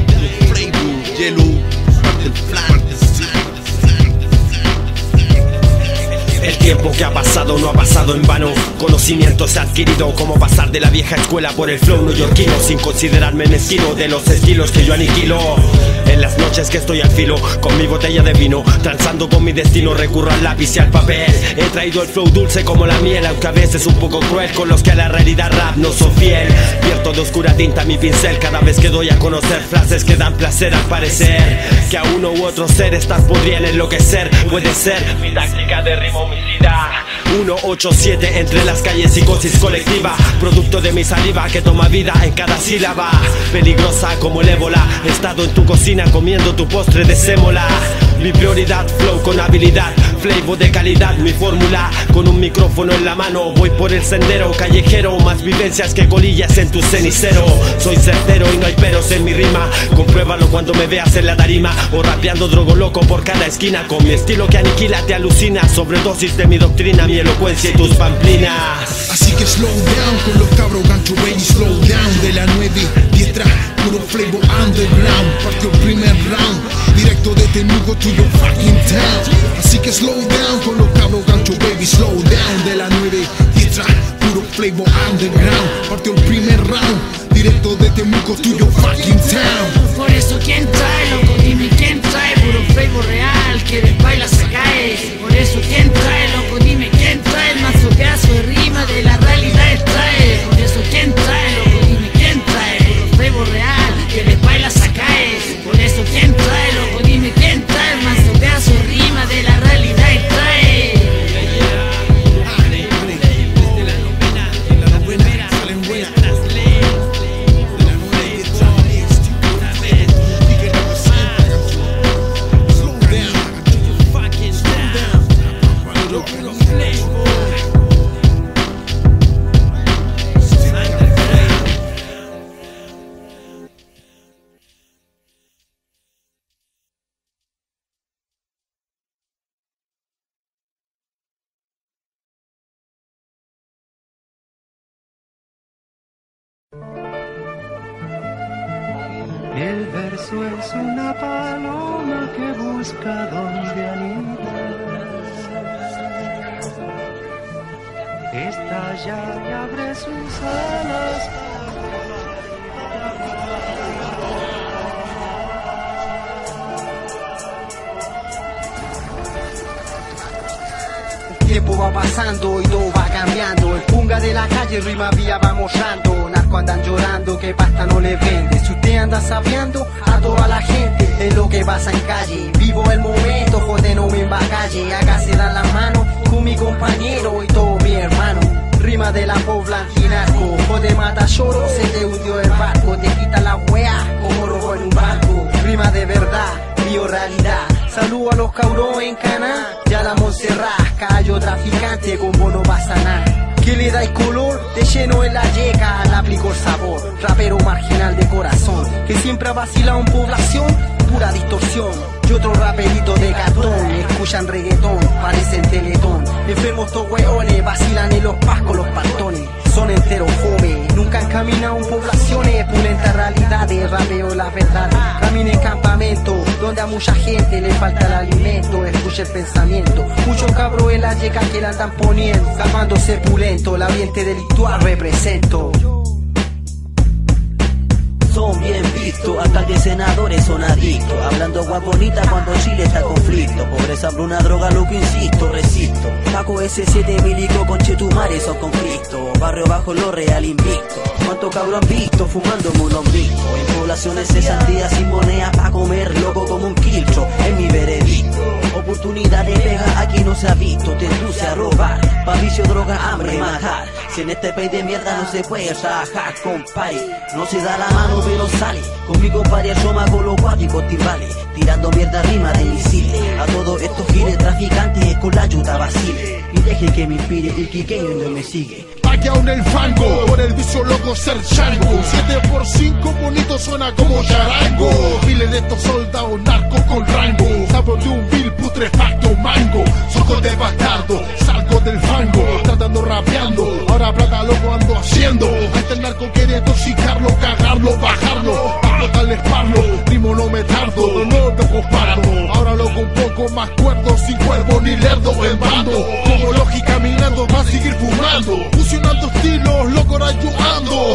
Flavor, hielo, parte el flan. El tiempo que ha pasado no ha pasado en vano. Conocimiento se ha adquirido, como pasar de la vieja escuela por el flow neoyorquino, sin considerarme mezquino de los estilos que yo aniquilo. En las noches que estoy al filo, con mi botella de vino, transando con mi destino, recurro al lápiz y al papel. He traído el flow dulce como la miel, aunque a veces un poco cruel con los que a la realidad rap no son fiel. Vierto de oscura tinta mi pincel cada vez que doy a conocer frases que dan placer al parecer. Que a uno u otro ser estas podrían enloquecer. Puede ser mi táctica de rima homicida. uno ocho siete entre las calles, psicosis colectiva, producto de mi saliva que toma vida en cada sílaba. Peligrosa como el ébola, he estado en tu cocina comiendo tu postre de sémola. Mi prioridad, flow con habilidad, flavor de calidad, mi fórmula. Con un micrófono en la mano voy por el sendero callejero, más vivencias que colillas en tu cenicero. Soy certero y no hay peros en mi rima, compruébalo cuando me veas en la tarima o rapeando drogo loco por cada esquina. Con mi estilo que aniquila te alucina, sobredosis de mi doctrina, mi elocuencia y tus pamplinas. Así que slow down con los cabros gancho, baby, slow down. De la nueve diestra, puro flavor underground. Partió el primer round, directo de Temuco to your fucking town. Así que slow down con los cabros gancho, baby, slow down. De la nueve diestra, puro flavor underground. Partió el primer round, directo de Temuco to your fucking town. Por eso quién trae, loco, dime quién trae. Puro flavor real, que les baila se cae. Por eso quién trae, loco, dime quién trae. El mazo pedazo de rima de la realidad trae. Por eso quién trae, loco, dime quién trae. Puro flavor real, que les baila se cae. Por eso quién trae, loco, dime quién trae. El mazo pedazo de rima de la realidad trae. El verso es una paloma que busca donde anidar. Estalla y abre sus alas. El tiempo va pasando y todo va cambiando. El punga de la calle rima vía va mostrando. Narco andan llorando que pasta no le vende. Si usted anda sabiendo a toda la gente es lo que pasa en calle. Vivo el momento, joder, no me calle. Acá se dan las manos con mi compañero y todo mi hermano. Rima de la pobla antinarco. Joder, mata lloro, se te hundió el barco. Te quita la wea como rojo en un barco. Rima de verdad, realidad. Saludo a los cabros en Caná, ya la Montserrat, callo traficante con bono va a sanar. Que le dais color, de lleno en la yeca, le aplico el sabor. Rapero marginal de corazón, que siempre ha vacilado en población, pura distorsión. Y otro raperito de cartón, escuchan reggaetón, parecen teletón. Enfermos estos hueones, vacilan en los pascos los pantones. Son enteros fome, nunca han caminado en poblaciones, pulenta realidades, rapeo la verdad. Camina en campamento, donde a mucha gente le falta el alimento, escucha el pensamiento. Muchos cabros en la yeca que la andan poniendo, calmándose pulento, el ambiente delictual represento. Son bien vistos, alcaldes, senadores son adictos, hablando guaponita cuando Chile está en conflicto. Pobreza, hambruna, droga, lo que insisto, resisto. Paco ese siete milico con Chetumare son conflictos. Barrio bajo lo real invicto. Cuánto cabrón visto fumando un lombrico. En poblaciones cesantías sin moneda pa' comer, loco como un quiltro, es mi veredicto. Oportunidad de pega aquí no se ha visto, te induce a robar, pa' vicio, droga, hambre, matar. Si en este país de mierda no se puede trabajar, compadre, no se da la mano pero sale. Con mi compadre asoma con los guáticos timbales, tirando mierda rima de misiles. A todos estos giles traficantes con la ayuda vacile. Y deje que me inspire y quiqueño no me sigue. Paqueado en el fango, por el vicio loco ser chango. siete por cinco bonito suena como charango. Miles de estos soldados narcos con rango. Sabor de un vil putrefacto mango. Soco de bastardo, salgo del fango. Tratando rapeando, ahora plata loco ando haciendo. A este narco quiere intoxicarlo, cagarlo, bajarlo. Pa' botarle esparlo, primo no me tardo. No te comparto, ahora loco un poco más cuerdo. Sin cuervo ni lerdo en bando. Como Logi caminando, va a seguir fumando. Fusionando estilos, loco rayuando.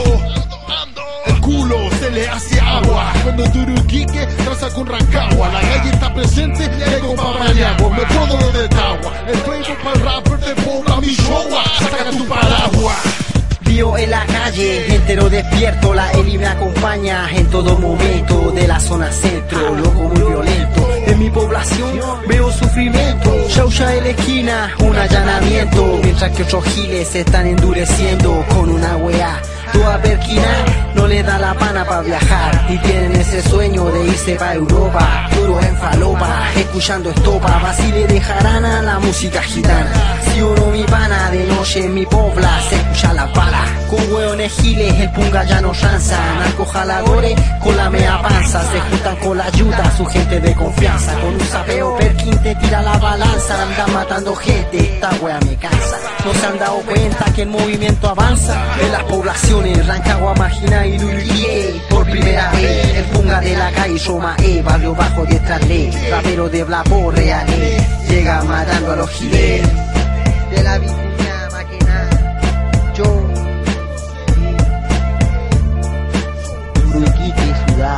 El culo se le hace agua cuando Turuquique traza con Rancagua. La calle está presente, llego pa' Mañagua. Me todo lo de Tagua. El Facebook para el rapper de Pobla, mi show. Saca tu paraguas. Vivo en la calle, entero despierto, la Eli me acompaña en todo momento. De la zona centro, loco muy violento. En mi población veo sufrimiento. Chaucha en la esquina, un allanamiento. Mientras que otros giles se están endureciendo con una weá. Toda perquina no le da la pana pa' viajar. Y tienen ese sueño de irse pa' Europa. Duro en falopa, escuchando estopa. Basile de jarana, la música gitana. Si uno mi pana, de noche en mi pobla se escucha la bala. Con hueones giles el punga ya no ranza. Narcojaladores con la mea panza. Se juntan con la ayuda, su gente de confianza. Con un sapeo Perkin te tira la balanza. Andan matando gente, esta wea me cansa. No se han dado cuenta que el movimiento avanza. En las poblaciones, Rancagua, Magina y Lurie. Por primera vez, el punga de la calle Soma E. Barrio bajo de Estralé, rapero de Blapo Reale. Llega matando a los giles de la vicuña máquina. Yo Uruguique ciudad.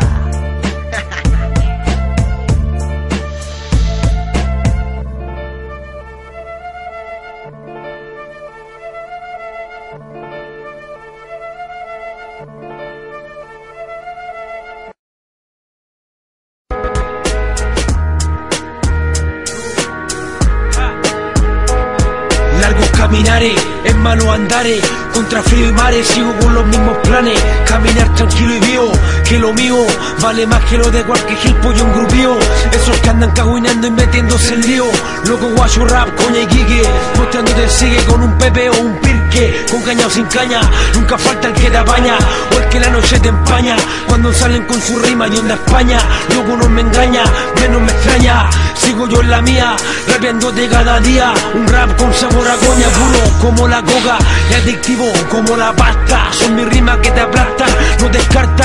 Caminaré, en malo andaré, contra frío y mares, sigo con los mismos planes. Caminar tranquilo y vivo, que lo mío vale más que lo de cualquier gilpollo en grupío. Esos que andan caguinando y metiéndose en lío. Loco guacho rap, coña y quique, mostrándote sigue con un pepe o un pirque. Con caña o sin caña, nunca falta el que te apaña o el que la noche te empaña. Cuando salen con su rima y onda España, loco no me engaña, menos me extraña. Sigo yo en la mía, rapeándote cada día. Un rap con sabor a coña, puro como la coca y adictivo como la pasta. Son mis rimas que te aplastan, no descartan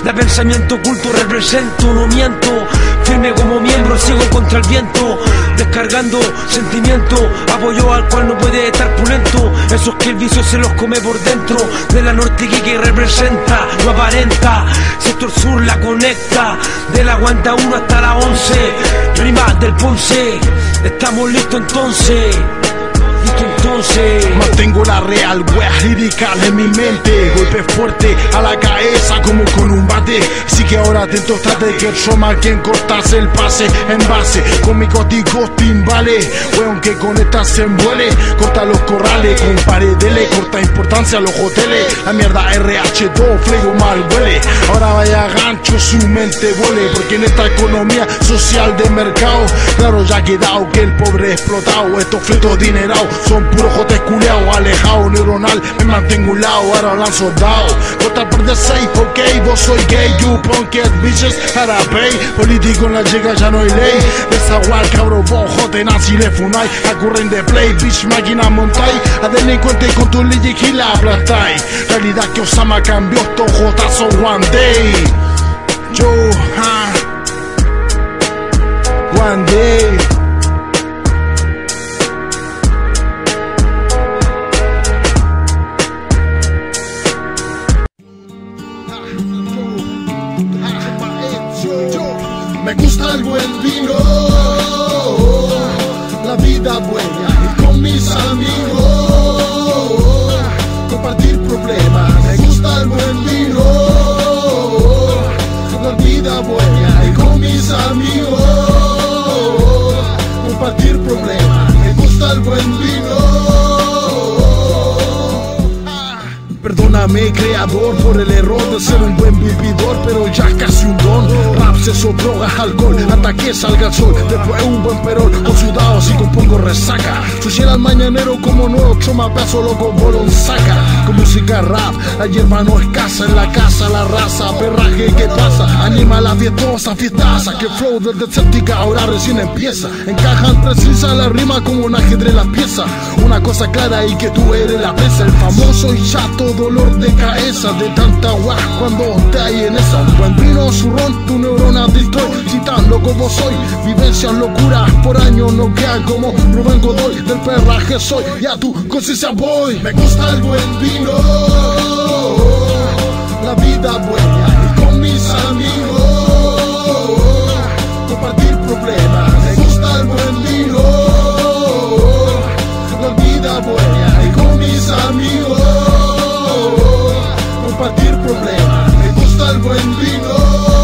de pensamiento oculto represento, no miento, firme como miembro, sigo contra el viento, descargando sentimiento, apoyo al cual no puede estar pulento, esos que el vicio se los come por dentro, de la norte que representa, lo aparenta, sector sur la conecta, de la Guanta uno hasta la once, rimas del Ponce, estamos listos entonces. Entonces mantengo la real wea lirical en mi mente, golpe fuerte a la cabeza como con un bate, así que ahora atento estate que Roma quien cortase el pase en base, con mi códigos timbales, weón que con esta se envuele, corta los corrales, con paredele, corta importancia a los hoteles, la mierda R H dos, flego mal huele, ahora vaya gancho su mente vuele, porque en esta economía social de mercado, claro ya ha quedado que el pobre explotado, estos fletos dinerados son puro jotes culeados, alejado neuronal, me mantengo un lado, ahora lanzo dado, corta por de seis, ok, vos soy gay, you punk ass bitches, para pay, político en la llega ya no hay ley, desaguar cabro, vos jote nazi le funai, acurren de play, bitch máquina montai, a delincuente con tu ley y la aplastai, realidad que Osama cambió estos jotazos one day, yo, ha, one day. Me gusta el buen vino, la vida buena y con mis amigos compartir problemas. Me gusta el buen vino, la vida buena y con mis amigos compartir problemas. Me gusta el buen vino. Perdóname, creador, por el error de ser un buen vividor, pero ya casi un don. Rap, sexo, drogas, alcohol, hasta que salga el sol. Después un buen perol, con ciudadanos y compongo resaca. Suciera al mañanero como nuevo choma, pedazo loco, bolón saca. Con música rap, la hierba no escasa en la casa, la raza, perraje, ¿qué pasa? Anima la fiestosa, fiestaza, que flow desde escéptica ahora recién empieza. Encajan precisa la rima como un ajedrez las piezas. Una cosa clara y que tú eres la presa, el famoso y chato dolor de cabeza de tanta guay cuando te hay en esa. Un buen vino, zurrón, tu neurona destroy, si tan loco vos soy, vivencias, locuras por año no quedan como Rubén Godoy, del perraje soy, ya tu conciencia voy. Me gusta el buen vino, la vida buena y con mis amigos compartir problemas. Me gusta el buen vino, la vida buena y con mis amigos compartir problemas. Me gusta el buen vino.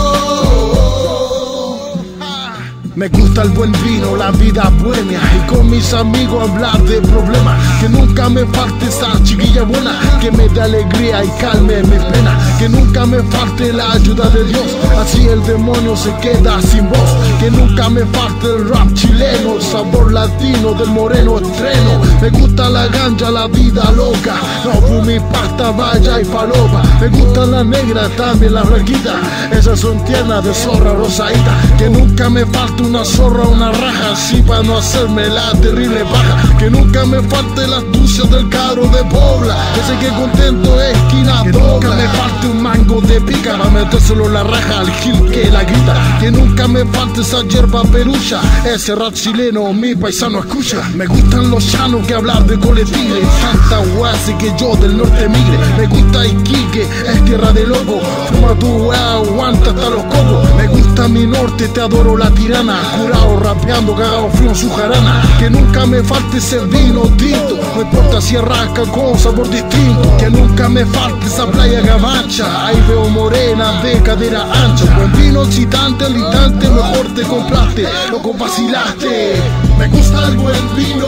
Me gusta el buen vino, la vida buena y con mis amigos hablar de problemas. Que nunca me falte esa chiquilla buena que me dé alegría y calme mi pena. Que nunca me falte la ayuda de Dios, así el demonio se queda sin voz. Que nunca me falte el rap chileno, el sabor latino del moreno estreno. Me gusta la ganja, la vida loca, no fumi, pasta, valla y falopa. Me gusta la negra, también la blanquita, esas son tiernas de zorra rosadita. Que nunca me falte una zorra, una raja, así para no hacerme la terrible baja. Que nunca me falte las dulces del cabro de Pobla, ese que contento es esquina dobla. Que nunca me falte un mango de pica para metérselo en la raja al gil que la grita. Que nunca me falte esa hierba perucha, ese rap chileno mi paisano escucha. Me gustan los llanos que hablar de coletigre, tanta weá así que yo del norte migre. Me gusta Iquique, es tierra de loco, fuma tu weá, aguanta hasta los cocos. Me gusta mi norte, te adoro la tirana, curado, rapeando, cagado frío en su jarana. Que nunca me falte ese vino tinto, no importa si es rasca con sabor distinto. Que nunca me falte esa playa gabacha, ahí veo morena de cadera ancha. Buen vino excitante, al instante mejor te compraste, loco vacilaste. Me gusta el buen vino,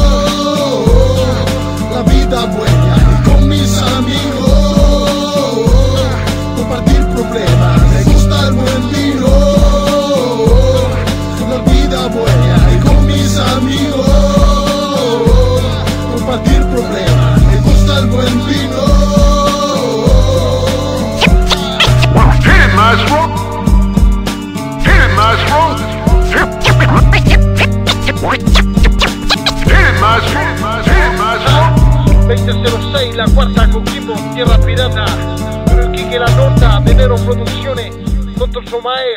la vida buena y con mis amigos compartir problemas. Me gusta el buen vino, la vida buena y con mis amigos compartir problemas. Me gusta el buen vino. Hit it, maestro. Hit it, maestro. Hit it, maestro. Hit it, maestro. veinte cero funcione. Doctor Somael.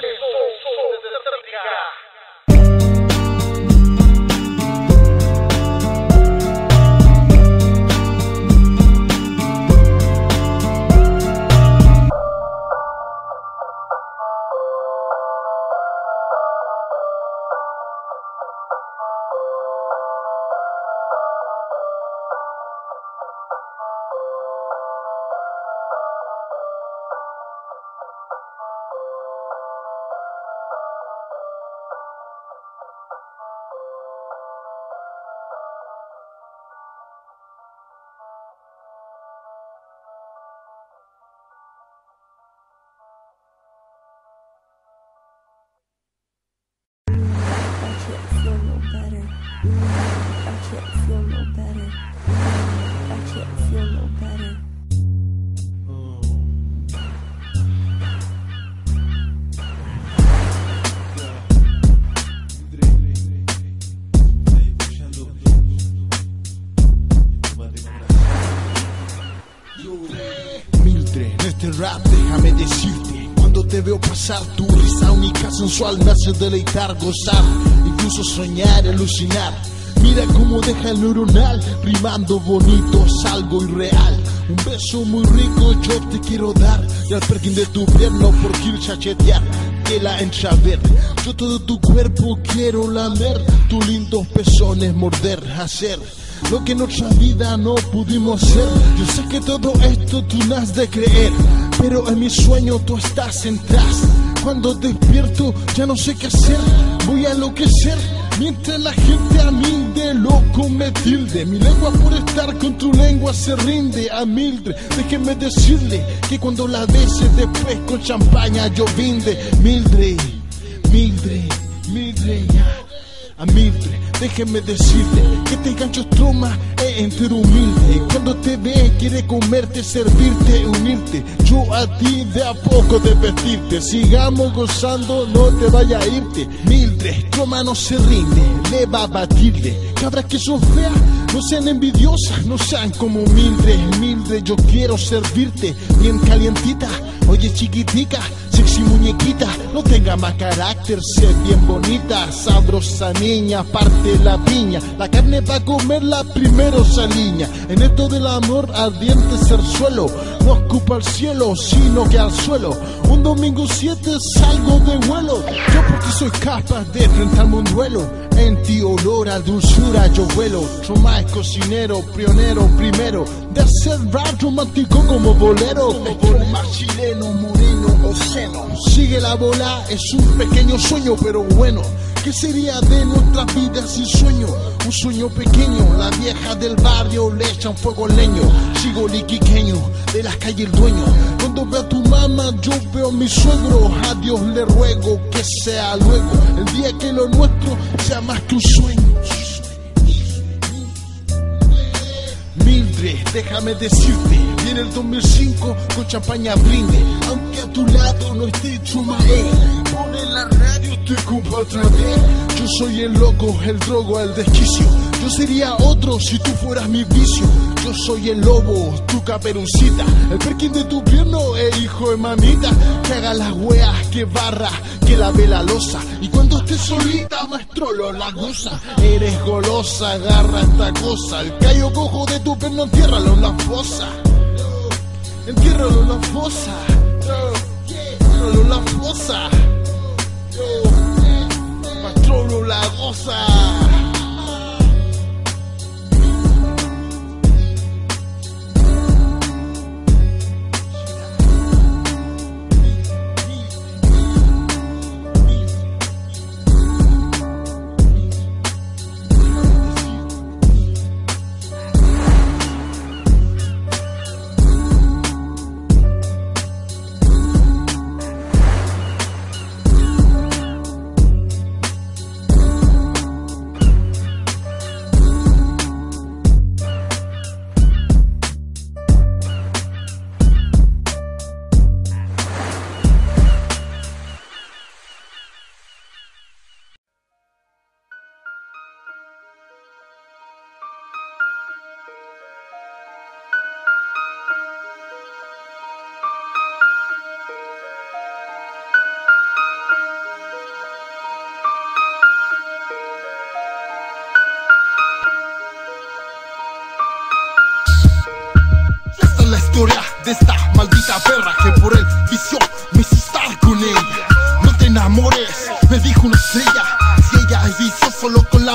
Rap, déjame decirte, cuando te veo pasar, tu risa única, sensual, me hace deleitar, gozar, incluso soñar, alucinar. Mira cómo deja el neuronal, rimando bonito, es algo irreal. Un beso muy rico yo te quiero dar, y al perkin de tu pierna por kill chachetear, que la entra a ver. Yo todo tu cuerpo quiero lamer, tus lindos pezones morder, hacer lo que en otra vida no pudimos ser. Yo sé que todo esto tú no has de creer, pero en mi sueño tú estás en tras. Cuando despierto ya no sé qué hacer, voy a enloquecer, mientras la gente a mí de loco me tilde. Mi lengua por estar con tu lengua se rinde a Mildred. Déjenme decirle que cuando la bese después con champaña yo vinde. Mildred, Mildred, Mildred, a Mildred, déjeme decirle que este gancho troma es entero humilde. Cuando te ve quiere comerte, servirte, unirte. Yo a ti de a poco de vestirte. Sigamos gozando, no te vaya a irte. Mildred, troma no se rinde, le va a batirle. Cabras que son feas, no sean envidiosas, no sean como Mildred. Mildred, yo quiero servirte bien calientita. Oye chiquitica, sexy muñequita, no tenga más carácter, sé bien bonita, sabrosa niña, parte la piña, la carne pa' comerla primero se aliña. En esto del amor ardiente ser suelo, no ocupa el cielo, sino que al suelo. Un domingo siete salgo de vuelo, yo porque soy capaz de enfrentarme un duelo. En ti olor a dulzura yo vuelo, Troma es cocinero, pionero, primero de hacer rap romántico como bolero. Troma chileno, moreno o seno, sigue la bola, es un pequeño sueño pero bueno. ¿Qué sería de nuestra vida sin sueño? Un sueño pequeño, la vieja del barrio le echan fuego al leño. Sigo liquiqueño, de las calles el dueño. Cuando veo a tu mamá yo veo a mi suegro. A Dios le ruego que sea luego, el día que lo nuestro sea más que un sueño. Mildred, déjame decirte, viene el dos mil cinco con champaña brinde. Aunque a tu lado no esté Troma, eh, pone la radio, te culpa otra vez. Yo soy el loco, el drogo, el desquicio. Yo sería otro si tú fueras mi vicio. Yo soy el lobo, tu caperucita, el perkin de tu pierno, el hijo de mamita. Que haga las weas, que barra, que lave la losa. Y cuando estés solita, maestro, lo la goza. Eres golosa, agarra esta cosa. El callo cojo de tu pierno, entiérralo en la fosa. Entiérralo en la fosa. Entiérralo en la fosa. Maestro, la goza.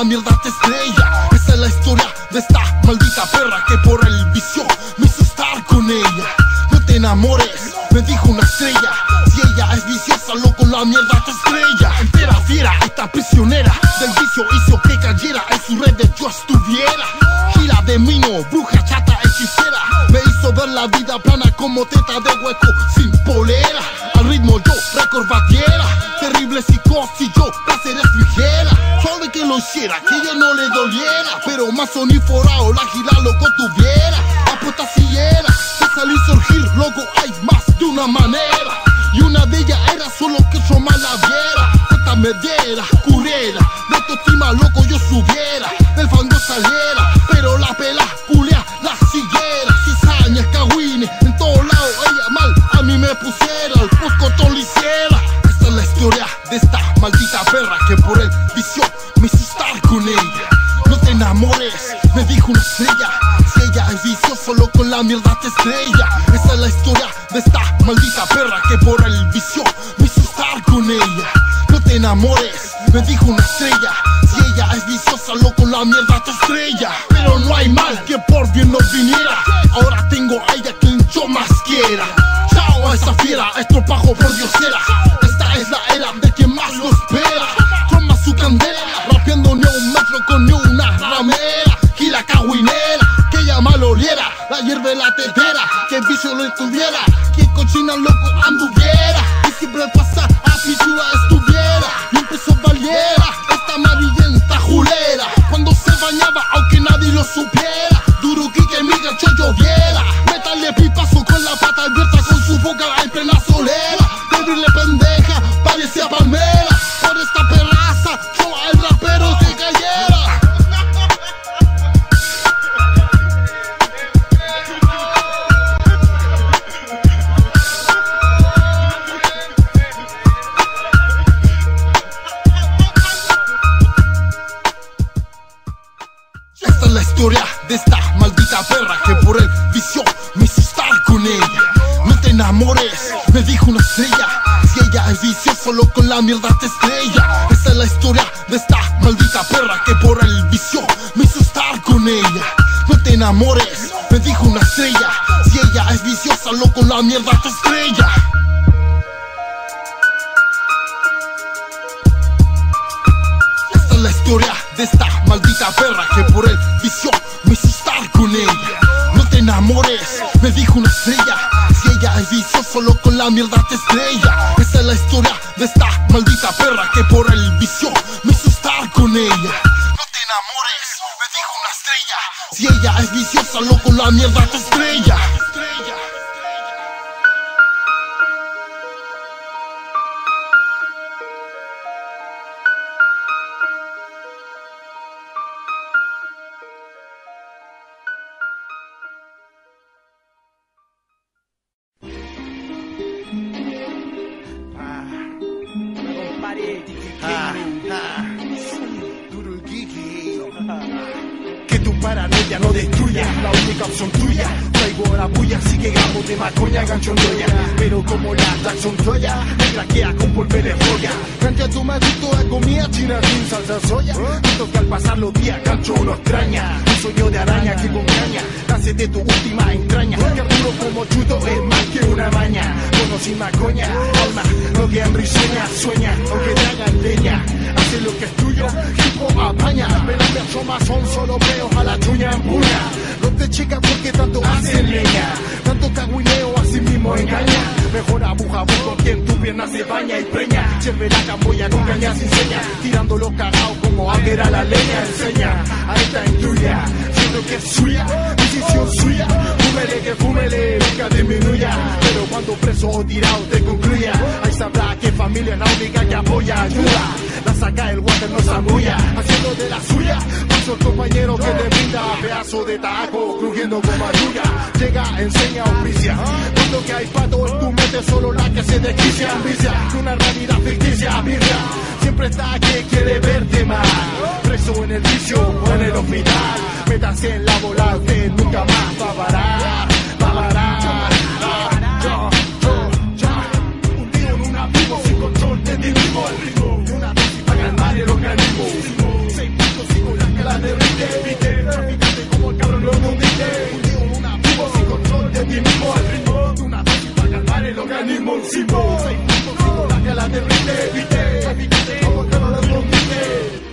la mierda te estrella. Esa es la historia de esta maldita perra que por el vicio me hizo estar con ella. No te enamores, me dijo una estrella. Si ella es viciosa, loco, la mierda te estrella. Entera fiera, esta prisionera del vicio hizo que cayera en su red de yo estuviera. Gira de mino, bruja, chata, hechicera. Me hizo ver la vida plana como teta de hueco sin polera. Al ritmo yo recorbatiera, terrible psicosis yo placeres ligera. Suave que lo hiciera, que ella no le doliera, pero más soniforado la gira loco tuviera. Apuesta sillera, te salí surgir, loco, hay más de una manera. Y una de ellas era solo que yo más la viera. Esta me diera, curera, de autoestima loco yo subiera, del fango saliera, pero la pela culia la siguiera. Cizañas, cagüines, en todos lados ella mal a mí me pusiera, el poscoto lo hiciera. Esta es la historia de esta maldita perra que por el vicio me hizo estar con ella. No te enamores, me dijo una estrella. Si ella es viciosa, loco, la mierda te estrella. Esa es la historia de esta maldita perra que por el vicio me hizo estar con ella. No te enamores, me dijo una estrella. Si ella es viciosa, loco, la mierda te estrella. Pero no hay mal que por bien no viniera. Ahora tengo a ella quien yo más quiera. Chao a esa fiera, estropajo por diosera. Esta es la era de quien más lo espera. Toma su candela, rapeando ni un metro con ni una ramera. Y la cagüinera, que ella mal oliera, la hierve la tetera, que el vicio lo estuviera, que cochina loco anduviera. Y siempre pasa a pichula estuviera, y un peso valiera, esta amarillenta julera. Cuando se bañaba, aunque nadie lo supiera, Duruki que mi gacho lloviera. Métale pipazo con la pata abierta, con su boca en plena solera. Débil pendeja, parecía palmera. Por esta perraza, yo al rapero que cayera. Esta es la historia de esta maldita perra que por el vicio me hizo estar con ella. No te enamores, me dijo una estrella. Si ella es viciosa, loco, la mierda te estrella. Esta es la historia de esta maldita perra que por el vicio me hizo estar con ella. No te enamores, me dijo una estrella. Si ella es viciosa, loco, la mierda te estrella. Esta es la historia de esta maldita perra que por el vicio me hizo estar con ella. No te enamores, me dijo una estrella. Si ella es viciosa, loco, la mierda te estrella. Esta es la historia de esta maldita perra que por el vicio me hizo estar con ella. No te enamores, me dijo una estrella. Si ella es viciosa, loco, la mierda te estrella. Ah, ah, duro el Kiki. Que tu paranoia no destruya la única opción tuya. Traigo la bulla, así que grabo de macoña, gancho en doya. Pero como la Jackson Troya, me craquea con polvo de joya. Frente a tu madito a comida china sin salsa soya. Siento que al pasar los días gancho uno extraña. Un sueño de araña que con caña nace de tu última entraña. Que duro como chuto es más que una maña. Conocí macoña, alma, lo que hambriseña, sueña, aunque te hagan leña. Hace lo que es tuyo, tipo apaña. Pero las personas son solo peos a la chuña en puña. No te checas porque tanto hacen leña. Tanto cagüineo así mismo engaña. Mejor abuja vos con quien tu pierna se baña y preña. Sirve la camboya con caña sin seña. Tirando los cagados como alguera la leña. Enseña a esta tuya, siento que es suya, decisión suya. Fúmele que fúmele, nunca disminuya. Pero cuando preso o tirado te concluya, ahí sabrá que familia es la única que apoya, ayuda. La saca el water, no zambulla, haciendo de la suya. Paso el compañero que te brinda pedazo de taco, crujiendo como ayuda. Llega, enseña, auspicia. Cuando que hay pato en tu mente, solo la que se desquicia. Ambicia, que una realidad ficticia, birria. Siempre está que quiere verte mal. Preso en el vicio o en el hospital. Métase en la bola, usted nunca más va a parar, va a parar. Yo, yo, yo, hundido en un abismo sin control de ti mismo. El ritmo de una dosis para calmar el organismo. Seis puntos terrible, viste, traficante como que no lo convite.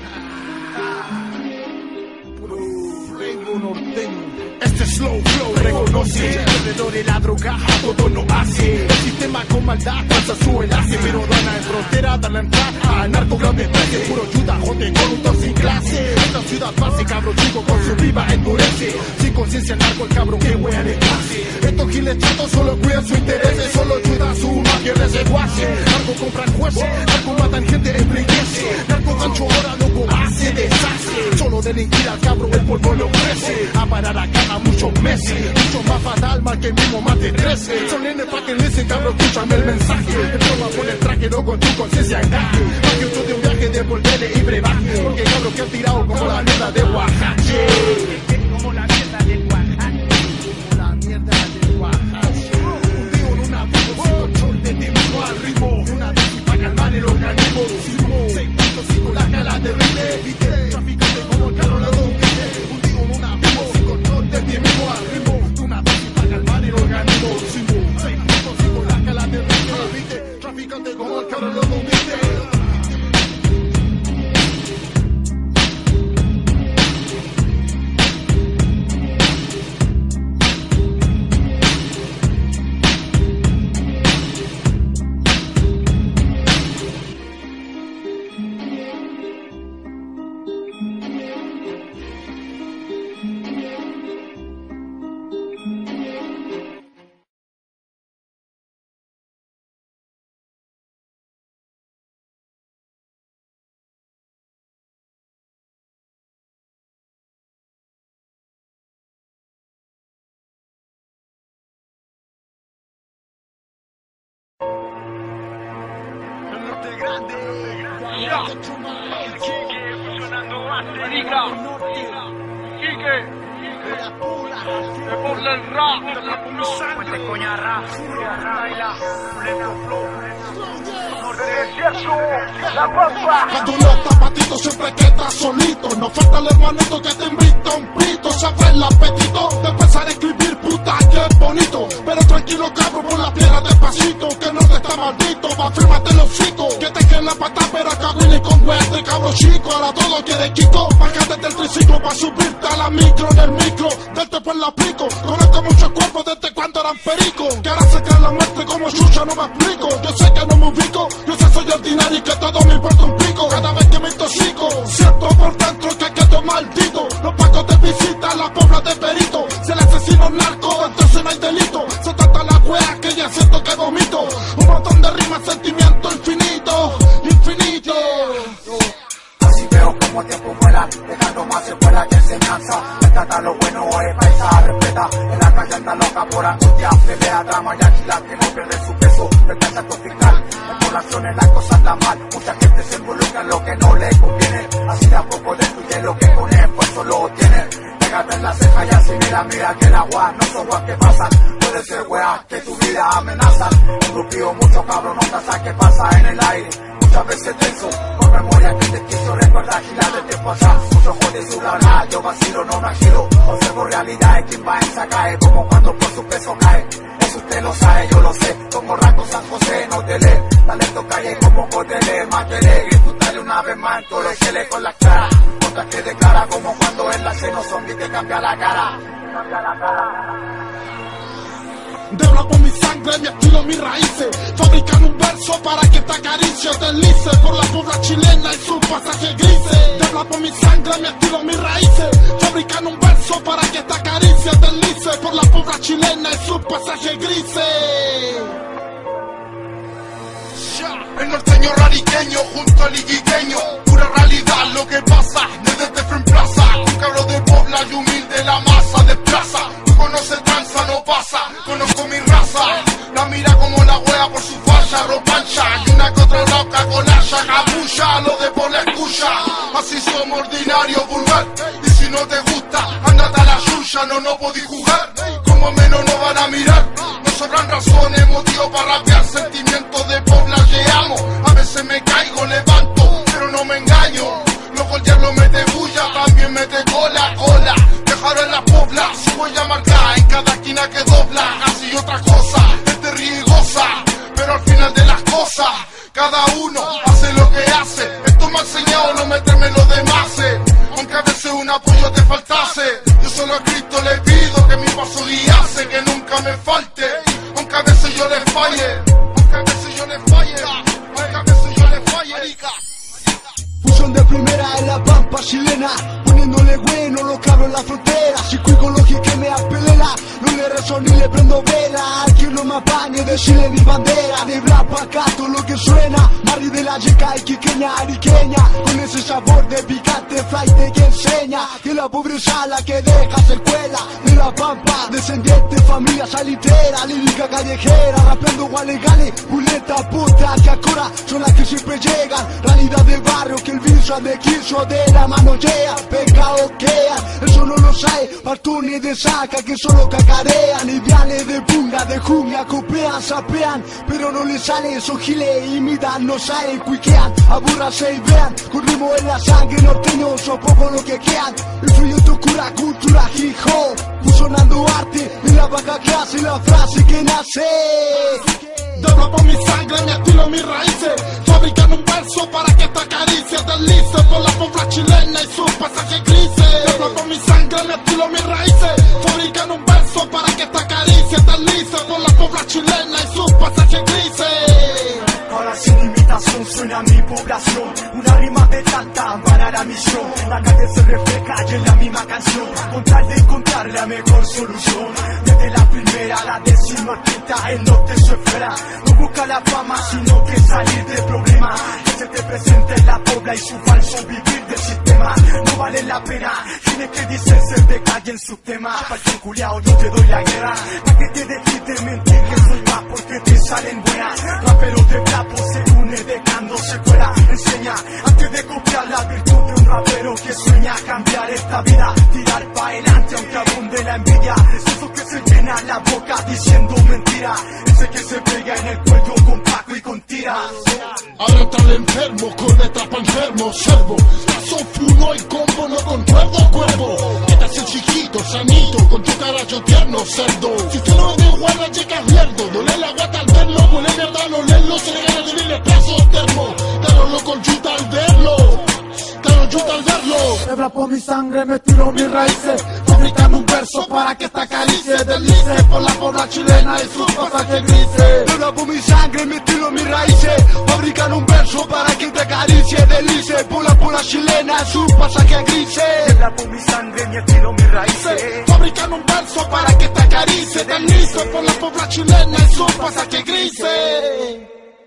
Puro norteño. Este slow flow reconoce alrededor de la droga a todo lo hace. El sistema con maldad pasa su enlace, pero dan en frontera, dan la entrada a narco grande trece. Puro ayuda, jote, corruptor sin clase. Esta ciudad base, cabro chico con su viva endurece. Sin conciencia narco el cabro que wea de clase. Estos giles chatos solo cuidan su interés, solo ayuda a su mafia de secuace. Narco compran jueces, narco matan gente, enriquece. Narco gancho ahora loco hace, deshace. Solo delinquir al cabro el polvo lo crece. A parar acá a muchos meses, mucho más fatal, mal que mismo más de trece. Son nenes pa' que listen, cabrón, escúchame el mensaje. El toma por el traje, no con tu conciencia encaje. Pa' que usted de un viaje de volverle y brebaje. Porque cabrón que han tirado como la mierda de Oaxaca. Como la mierda de Oaxaca. Como la mierda de Oaxaca. Un tío en una vivo, cinco chortes de mismo al ritmo. Una dosis pa' calmar el organismo. Seis puntos cinco, la cala terrible. Viste, traficante como el carro la dos. Un tío en una vivo, cinco chortes de mismo al ritmo. Una dosis pa' calmar el organismo. Seis puntos cinco, la cala terrible. Viste, traficante como el carro la dos. Grande, ya, Quique funcionando antes, diga, Quique, de por el rap, de la comisante, de coña rap, baila, lento flow, norte desierto, la pampa. Cuando los zapatitos siempre quedas solito, no falta el hermanito que te invita un pito, se abre el apetito de empezar a escribir, puta, que bonito, pero tranquilo cabro por la tierra despacito, que no te está maldito, va, fírmate los hocico, que te quede la pata, pero acá Willy con hueste, cabro chico, ahora todo quiere Kiko, bájate del triciclo pa' subirte a la micro, en el micro, del te pues la aplico, conozco muchos cuerpos desde cuando eran pericos, que ahora se creen la muerte como chucha, no me explico, yo sé que no me ubico, yo sé soy ordinario y que todo me importa un pico, cada vez que me intoxico, siento por dentro que quedo maldito, los pacos te visitan, la pobla de perito, si el asesino es narco, entonces no hay delito, se trata la wea que ya siento que vomito, un montón de rimas, sentimiento infinito, infinito. Así veo como el tiempo vuela, dejando más secuela que enseñanza, rescata lo bueno, es paisa, respeta, en la calle anda loca por angustia, pelea, drama y alquilar, que no pierde su peso, pretende fiscal, en poblaciones las cosas andan mal, mucha gente se involucra en lo que no le conviene, así de a poco destruye lo que pone, pues solo tiene, pégate en la ceja y así mira, mira que el agua, no son guas que pasan, puede ser weas que tu vida amenazan, un grupillo mucho cabrón, no sabes qué pasa en el aire, muchas veces tenso, con memoria que te quiso recordar girar de tiempo atrás, muchos joden su lana, yo vacilo, no me agiro, observo realidades, quien va en esa cae, como cuando por su peso cae, eso usted lo sabe, yo lo sé, como Rango San José, no te lee, talento calle como Cotele, más que le, disfrutarle una vez más, todo lo que le con la cara, otra que declara como cuando en la seno zombie te cambia la cara, cambia la cara. Debla por mi sangre, mi estilo, mis raíces, fabrican un verso para que esta caricia deslice por la pobla chilena y sus pasajes grises. Debla por mi sangre, mi estilo, mis raíces, fabrican un verso para que esta caricia deslice por la pobla chilena y sus pasajes grises. El norteño rariqueño junto al iquiqueño, pura realidad lo que pasa desde Tefren Plaza, un cabro de pobla y humilde la masa desplaza, tú conoces tranza, no pasa, conozco mi raza, la mira como la wea por su falla, ropancha, y una que otra loca con haya, capucha, lo de por la escucha, así somos ordinarios vulgar, y si no te gusta, ándate a la yuya, no no podí jugar, como menos no van a mirar, no sobran razones, motivos para rapear, sentimientos de pobla que amo, a veces me caigo, levanto, pero no me engaño, luego el diablo mete bulla, también mete cola, cola, dejaron en la pobla, su huella marcada en cada esquina que dobla, así otra cosa, este ríe y goza, pero al final de las cosas, cada uno hace lo que hace. Esto me ha enseñado no meterme en los demás, eh. Aunque a veces un apoyo te faltase. Yo solo a Cristo le pido que mi paso guiase, que nunca me falte. Aunque a veces yo le falle, aunque a veces yo le falle, aunque a veces yo le falle. Fusión de primera en la pampa chilena, poniéndole bueno los cabros en la frontera. Si cuico lo que me apelela, no le rezo ni le prendo vela. Al que no me apañe de Chile mi bandera, de bla pa' acá todo lo que suena. Mari de la chica y quiqueña, ariqueña, con ese sabor de picante flight que enseña que la pobreza la que deja secuela. De la pampa, descendiente, familia salitera, lírica callejera, rapeando gualegales, puleta, puta, que acora, son las que siempre llegan. Realidad de barrio que el virus de quiso de la mano llega, pecado quedan, eso no lo sabe, partunes de saca que solo cacarean, ideales de punga, de jungla, copian, sapean, pero no les sale, esos giles imitan, no saben, cuiquean, aburranse y vean, con ritmo en la sangre norteño, son poco lo que quedan, influyendo cura, cultura, hip hop, fusionando arte, y la vaca que hace la frase que nace. Doblo por mi sangre, mi estilo, mis raíces, fabrican un verso para que esta caricia deslice por la pobla chilena y sus pasajes grises. Doblo por mi sangre, mi estilo, mis raíces, fabrican un verso para que esta caricia deslice por la pobla chilena y sus pasajes grises. Ahora sin imitación suena mi población, una rima de tanta para la misión. La calle se refleja y en la misma canción, con tal de encontrar la mejor solución. Desde la primera a la décima quinta, el norte se fuera. No busca la fama, sino que salir del problema. Que se te presente en la pobla y su falso vivir del sistema. No vale la pena, tienes que dicen ser de calle en su tema. Para el culiao yo te doy la guerra, para que te dejes de mentir que soy más porque te salen buenas. Raperos de plapo se une dejando secuela. Enseña antes de copiar la virtud de un rapero que sueña cambiar esta vida, tirar pa' adelante aunque abunde la envidia. Es eso que se llena la boca diciendo mentira, ese que se pega en el cuello con Paco y con tira. Ahora está el enfermo con letra pa' enfermo, servo. Paso funo y combo, no concuerdo cuervo. Estás el chiquito, sanito, con tu carajo tierno, cerdo. Si usted no es de guarda, checas mierdo. Dole la guata al verlo, huele mierda al olerlo. Se le gana de mil plazo termo. Claro, lo conchuta al verlo. Claro, chuta al verlo. Hebra por mi sangre, me tiro mis raíces, fabrican un verso para que esta caricia deslice por la pobla chilena y sus pasajes grises. Hebra por mi sangre, me tiro mis raíces, fabrican un verso para que te acaricie, deslice por la pobla chilena y sus pasajes grises. Hebra por mi sangre, me tiro mis raíces, fabrican un verso para que te acaricie, deslice por la pobla chilena y sus pasajes grises.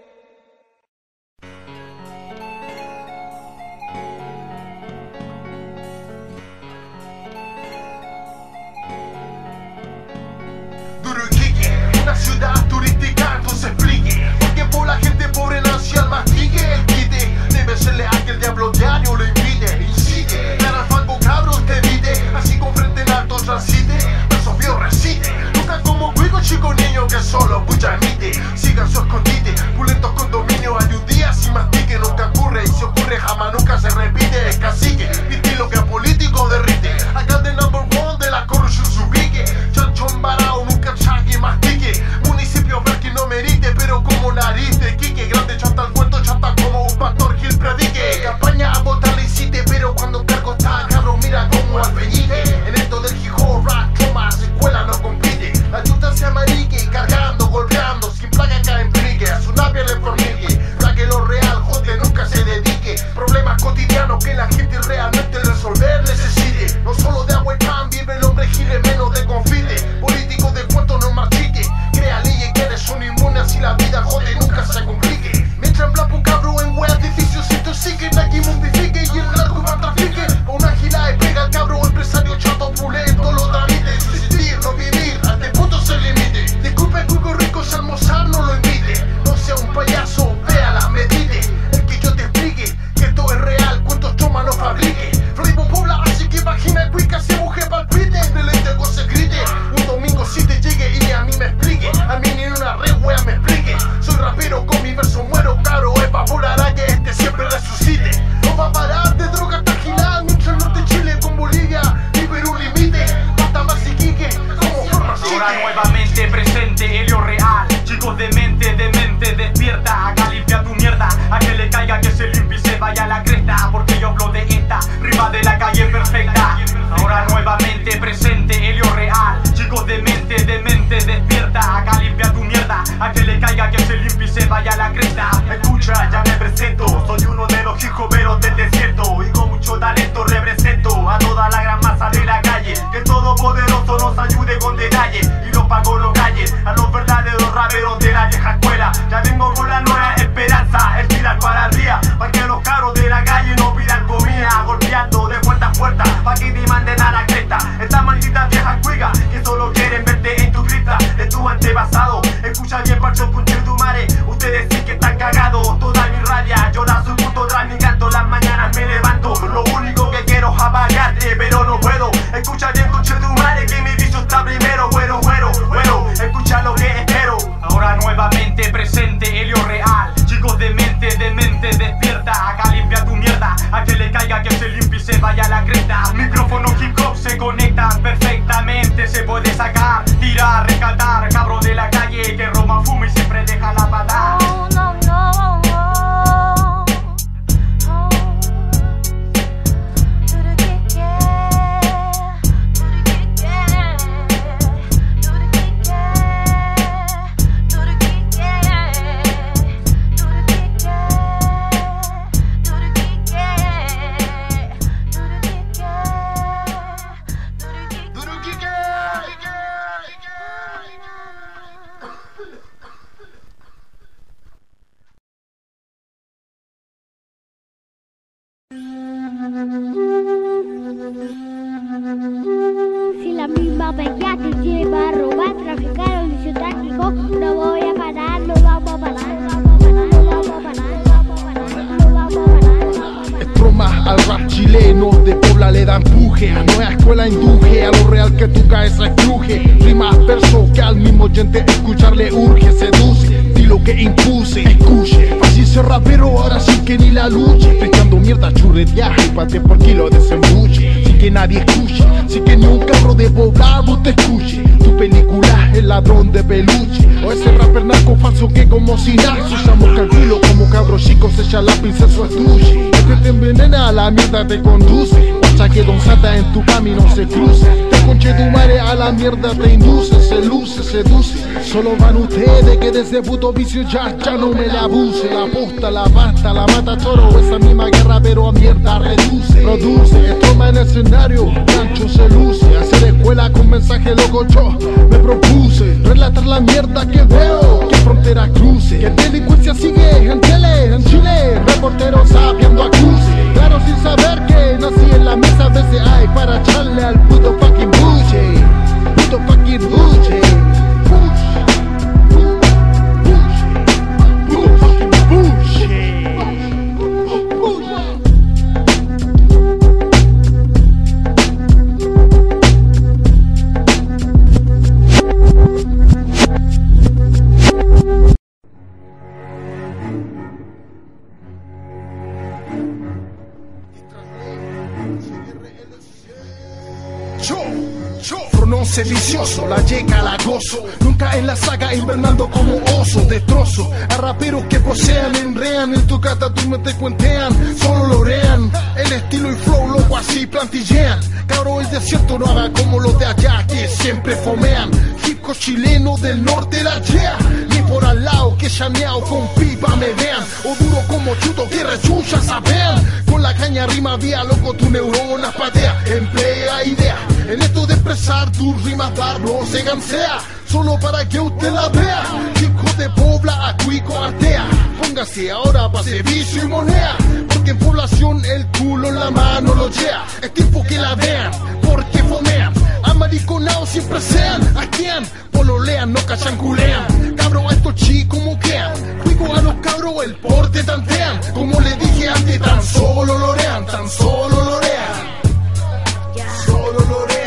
Una ciudad turística, entonces explique por qué por la gente pobre nació al mastique. El quite debe serle a que el diablo diario lo invite, incite, dar al fango cabros te evite, así con frente en alto transite, versos vio recite, nunca como cuico chico niño que solo pucha emite, sigan su escondite, pulentos condominios hay un día sin mastique, nunca ocurre y si ocurre jamás nunca se repite, es cacique, mi estilo que a político derrite, alcalde number one de la corrupción subique, chanchón varao nunca chague mastique. Municipio ver que no merite, pero como nariz de Quique, grande chanta al cuento, chanta como un pastor Gil predique. Campaña a votar le incite, pero cuando cargo está cabro, mira como alfeñique. En esto del hip hop, rap, tromas, escuela no compite. La chuta se amarique, cargando, golpeando, sin plaga cae en plique. A su navia le fornique, para que lo real, jote, nunca se dedique. Problemas cotidianos que la gente realmente resolver necesite. No solo de agua y pan, vive el hombre gire menos de confite. Políticos de cuento no marchique. Crea leyes que eres son inmunes y la vida jode nunca se complique. Mientras en blanco cabro en weas difíciles se intoxiquen, aquí mundifique y el narco va trafique. A una gila y pega el cabro empresario chato pulento lo tramite. Subsistir, no vivir, a este punto se limite. Disculpe cuico rico si almorzar no lo invite. No sea un payaso, véala, medite. El que yo te explique que todo es real, cuentos choma no fabrique. Escucha bien, conche tu madre, que mi vicio está primero. Bueno, bueno, bueno, escucha lo que espero. Ahora nuevamente presente, Helio Real. Chicos de mente, de mente despierta. Acá limpia tu mierda, a que le caiga, que se limpie y se vaya a la cresta. Micrófono hip hop se conectan perfectamente. Se puede sacar, tirar, rescatar. Cabro de la calle que Roma fuma y siempre deja la patada. No, no, no. Si la misma bella te lleva a robar, traficar o vicio táctico, no voy a parar, no vamos a parar, no vamos a parar, no vamos a parar, no vamos a parar, no vamos a parar. Estromas al rap chileno, de Puebla le da empuje, a nueva escuela induje, a lo real que tu cabeza cruje. Rimas verso que al mismo oyente escucharle urge, seduce, di lo que impuse, escuche. Fácil ser rapero, ahora sí que ni la luche, explicando mierda churreteaje, pate por kilo desembuche, sin que nadie escuche, sin que ni un carro de poblado te escuche. Tu película es el ladrón de peluche, o ese rapper narco falso que como si nada usamos calculo como cabros chicos, echa la pincel su estuche. Este te envenena, a la mierda te conduce, guacha que Don Sata en tu camino se cruza. Te conche tu madre, a la mierda te induce, se luce, seduce. Solo van ustedes que de ese puto vicio ya, ya no me la abuse. La posta, la pasta, la mata choro, esa misma guerra pero a mierda reduce. Produce, estroma en el escenario, gancho se luce. Hacer escuela con mensaje loco yo me propuse. Relatar la mierda que veo, que frontera cruce, que delincuencia sigue en tele, en Chile. Reporteros sabiendo a cruce, claro sin saber que nací en la mesa. A veces hay para echarle al puto fucking buche, puto fucking buche. Sedicioso, la llega la gozo, nunca en la saga invernando como oso. Destrozo a raperos que posean, enrean en tu cata, tú me te cuentean, solo lorean el estilo y flow, loco así plantillean. Cabro el desierto no haga como los de allá que siempre fomean. Hip hop chileno del norte la yeah, ni por al lado que llameado con pipa me vean, o duro como chuto que rechucha saben. Con la caña rima vía loco tu neuronas patea, emplea idea en esto de expresar tus rimas, dar no se gansea, solo para que usted la vea. Hijo de Pobla a Cuico Artea, póngase ahora pa' servicio y moneda, porque en población el culo en la mano lo lleva. Es tiempo que la vean, porque fomean, amariconados siempre sean, a quien pololean, no cachanculean. Cabro a estos chicos moquean, Cuico a los cabros el porte tantean, como le dije antes, tan solo lorean, tan solo lorean. Solo lorean.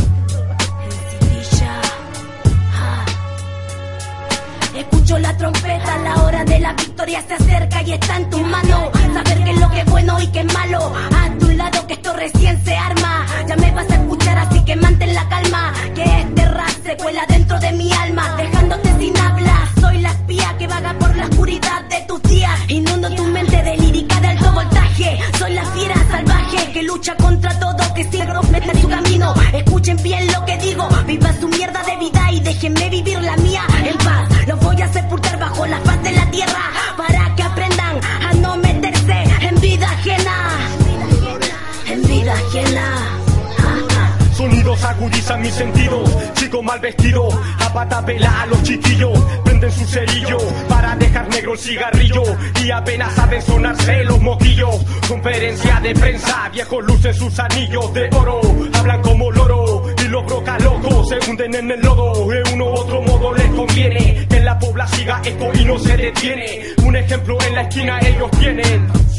Escucho la trompeta, la hora de la victoria se acerca y está en tu mano. Saber qué es lo que es bueno y qué es malo. A tu lado que esto recién se arma. Ya me vas a escuchar, así que mantén la calma. Que este rap se cuela dentro de mi alma, dejándote sin habla. Soy la espía que vaga por la oscuridad de tus días. Inundo tu mente de lírica de alto voltaje. Soy la fiera salvaje que lucha contra todo, que sigue en su camino. Escuchen bien lo que digo, viva su mierda de vida y déjenme vivir la mía en paz. Los voy a sepultar bajo la faz de la tierra, para que aprendan a no meterse en vida ajena, en vida ajena. Sonidos agudizan mis sentidos, chico mal vestido, a pata pela a los chiquillos, prenden su cerillo para dejar negro el cigarrillo, y apenas saben sonarse los moquillos. Conferencia de prensa, viejos lucen sus anillos de oro, hablan como loro, y los brocas locos se hunden en el lodo. De uno u otro modo les conviene que en la Pobla siga esto y no se detiene. Un ejemplo en la esquina ellos tienen. Solo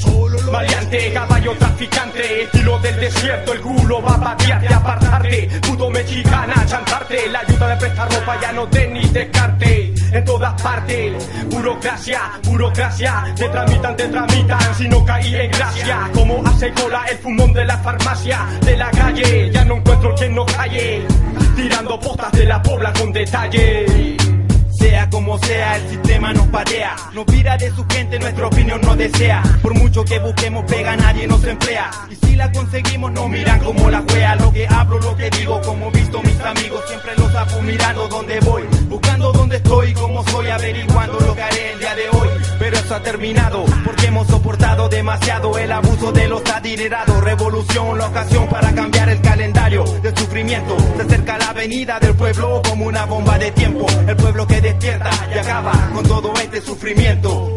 Maleante, caballo traficante, estilo del desierto, el culo va a patearte, apartarte, puto mexicana, chantarte, la ayuda de prestar ropa ya no te ni descarte, en todas partes, burocracia, burocracia, te tramitan, te tramitan, si no caí en gracia, como hace cola el fumón de la farmacia, de la calle, ya no encuentro quien no calle, tirando postas de la pobla con detalle. Sea como sea, el sistema nos patea, nos vira de su gente, nuestra opinión no desea. Por mucho que busquemos pega, nadie nos emplea. Y si la conseguimos, nos miran como la fea. Lo que hablo, lo que digo, como visto mis amigos, siempre los sapo mirando donde voy, buscando donde estoy, como soy, averiguando lo que haré el día de hoy. Pero eso ha terminado, porque hemos soportado demasiado el abuso de los adinerados. Revolución, la ocasión para cambiar el calendario del sufrimiento. Se acerca la venida del pueblo como una bomba de tiempo. El pueblo que despierta y acaba con todo este sufrimiento.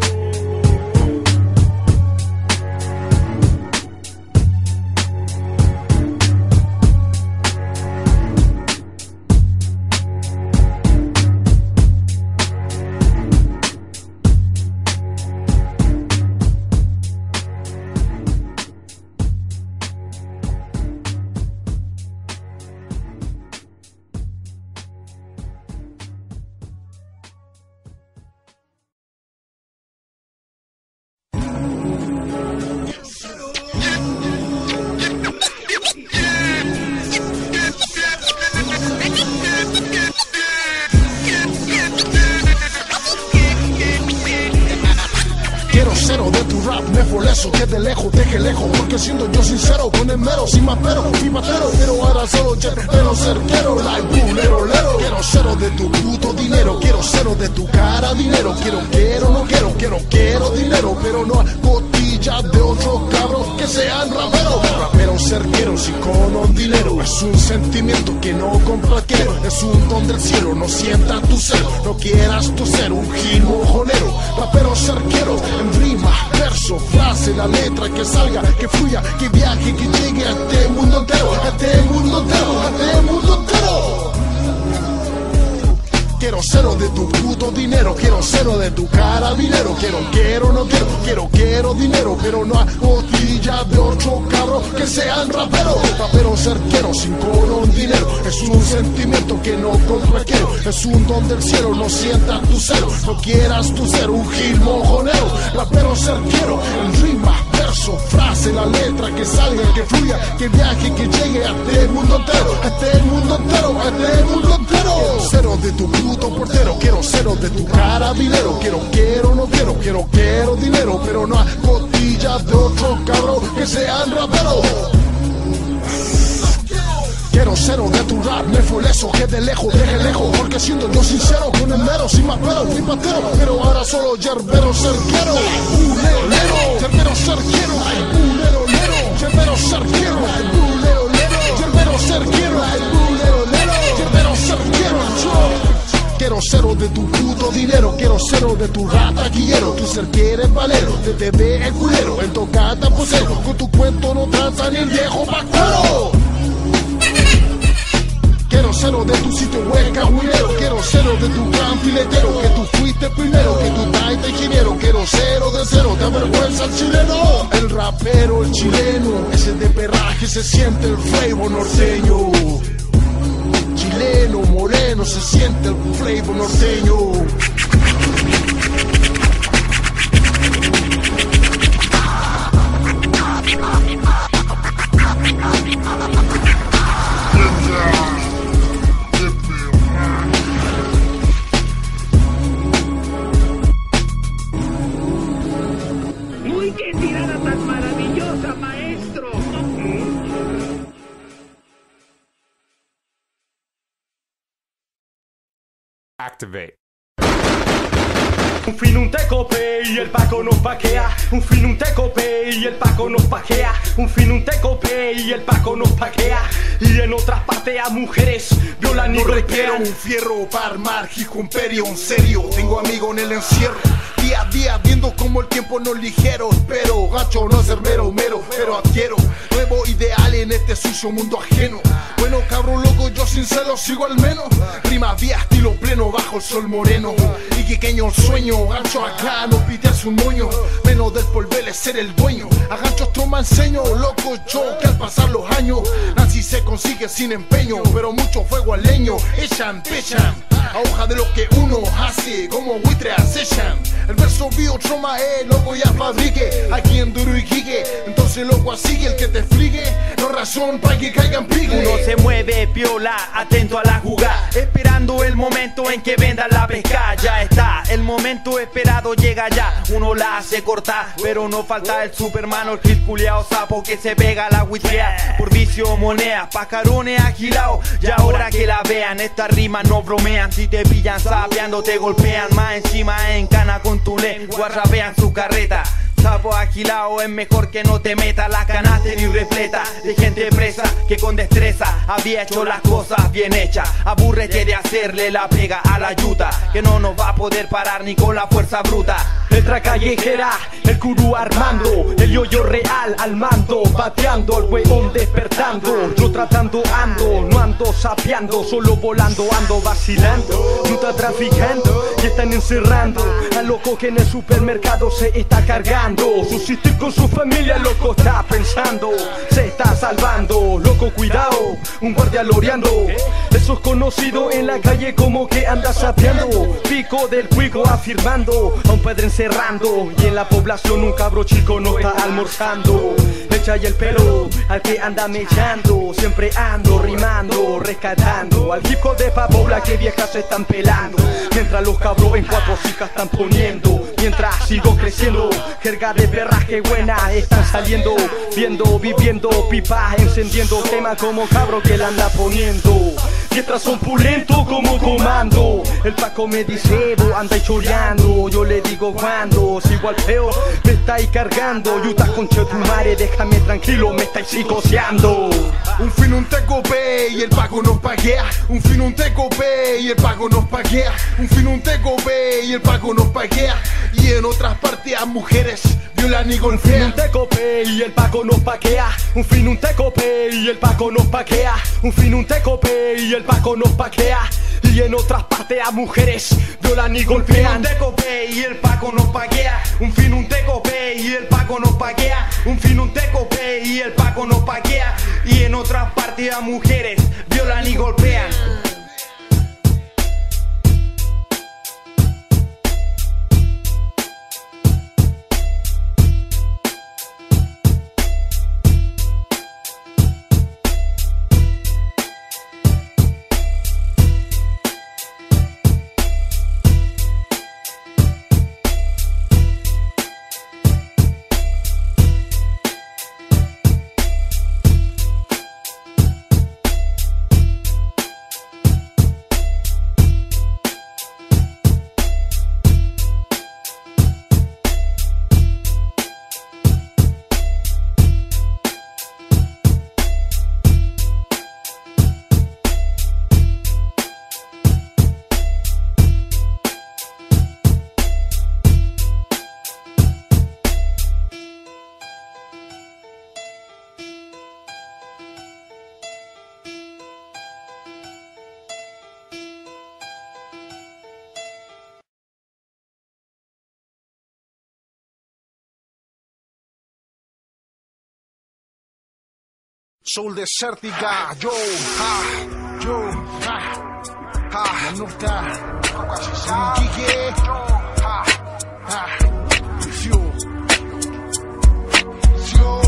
Que de lejos, deje lejos, porque siendo yo sincero, con el mero, sin más pero, sin matero, pero ahora solo cheto, pero cerquero, like bulero, lero. Quiero cero de tu puto dinero, quiero cero de tu cara dinero, quiero, quiero, no quiero, quiero, quiero dinero, pero no a cotillas de otros cabros que sean raperos. Raperos cerqueros y con un dinero, es un sentimiento que no compra quiero, es un don del cielo, no sientas tu cero, no quieras tu ser un gil mojonero. Raperos cerqueros, en rima, verso, frase, la letra que salga, que fluya, que viaje, que llegue a este mundo entero, a este mundo entero, a este mundo entero. Quiero cero de tu puto dinero, quiero cero de tu cara dinero, quiero, quiero, no quiero, quiero, quiero dinero, pero no a costillas de ocho cabros que sean raperos. Raperos cerqueros sin con dinero, es un sentimiento que no compra quiero, es un don del cielo, no sientas tu cero, no quieras tu ser un gil mojonero. Raperos cerquero, en rima, verso, frase, la letra que salga, que fluya, que viaje, que llegue a este mundo entero, a este mundo entero, a este mundo entero. Cero de tu puto portero, quiero cero de tu cara dinero, quiero, quiero, no quiero, quiero, quiero dinero, pero no a costillas de otros cabros que sean raperos. Quiero cero de tu rap, me fue leso, que de lejos, deje lejos, porque siendo yo sincero, con el mero, sin más pero, fui patero, pero ahora solo yerbero cerquero, bulero, lero, yerbero cerquero, bulero, lero, yerbero cerquero, bulero, lero, yerbero cerquero, bulero, lero, yerbero cerquero, yo. Quiero cero de tu puto dinero, quiero cero de tu rata guillero, tu ser quieres valero, de T V el culero, en tocata posero, con tu cuento no tranza ni el viejo vacuero. Quiero cero de tu sitio web cahuinero, quiero cero de tu gran filetero, que tú fuiste primero, que tú traiste ingeniero, quiero cero de cero, te avergüenza el chileno. El rapero, el chileno, ese de perraje se siente el flavor norteño. Chileno, moreno, se siente el flavor norteño. ¡Uy, qué tirada tan maravillosa, maestro! Activate. Un fin un te copé y el Paco nos paquea. Un fin un te copé y el Paco nos paquea. Un fin un te copé y el Paco nos paquea. Y en otras partes a mujeres violan y no golpean. requiero un fierro para armar hijo imperio, en serio. Tengo amigo en el encierro. Día a día viendo como el tiempo no es ligero. Espero, gacho, no ser mero, mero, pero adquiero nuevo ideal en este sucio mundo ajeno. Bueno, cabrón loco, yo sincero sigo al menos. Rima vía estilo pleno bajo el sol moreno. Y pequeño el sueño, gacho acá no pides un moño. Menos sueño del volver ser el dueño. A ganchos troma enseño, loco yo, que al pasar los años Nancy se consigue sin empeño, pero mucho fuego al leño, echan, pechan a hoja de lo que uno hace, como buitre acechan. El verso bio troma es, loco ya fabrique, aquí en Duro y Quique. Entonces loco así el que te fligue, no razón para que caigan pique. Uno se mueve piola, atento a la jugada, esperando el momento en que vendan la pesca. Ya está, el momento esperado llega ya. Uno la hace cortar, pero no falta el supermano, el hit culiao sapo que se pega a la huitrea. Por vicio moneda, pajarones agilados. Y ahora que la vean, estas rimas no bromean. Si te pillan sapeando te golpean, más encima en cana con tu lengua rapean su carreta. Sapo agilao es mejor que no te metas, las canas y repleta de gente presa que con destreza había hecho las cosas bien hechas. Abúrrete de hacerle la pega a la yuta, que no nos va a poder parar ni con la fuerza bruta. Letra callejera, el gurú armando, el yoyo real al mando, bateando al huevón despertando. Yo tratando ando, no ando sapeando, solo volando ando vacilando. Yuta traficando y están encerrando al loco que en el supermercado se está cargando. Subsistir con su familia, loco está pensando, se está salvando, loco cuidado, un guardia loreando. Eso es conocido en la calle como que anda sapeando. Pico del cuico afirmando, a un padre encerrando. Y en la población un cabro chico no está almorzando. Echa y el pelo al que anda mechando, siempre ando rimando, rescatando al hip hop de Papobla que viejas se están pelando. Mientras los cabros en cuatro chicas están poniendo, mientras sigo creciendo, jerga de perraje buena están saliendo, viendo, viviendo, pipa, encendiendo, tema como cabro que la anda poniendo. Mientras son pulentos como comando, el Paco me dice, vos andáis choreando, yo le digo cuando, sigo al feo, me estáis cargando, yuta concha tu madre, déjame tranquilo, me estáis psicoseando. Un fin un tecope y el Paco nos paguea, un fin un tecope y el Paco nos paguea, un fin un tecope y el Paco nos paguea. Y en otras partes a mujeres violan y golpean. Un fin un tecope y el Paco nos paquea, un fin un tecope y el Paco nos paquea, un fin un tecope y el Paco nos paquea. Y en otras partes a mujeres violan y golpean. Un fin un tecope y el Paco nos paquea, un fin un tecope y el Paco nos paquea, un fin un tecope y el Paco nos paquea. Y en otras partes a mujeres violan y golpean. Soul desértica, yo, ja, yo, ja, ja, no está, sin Quique, ja, ja, yo, yo.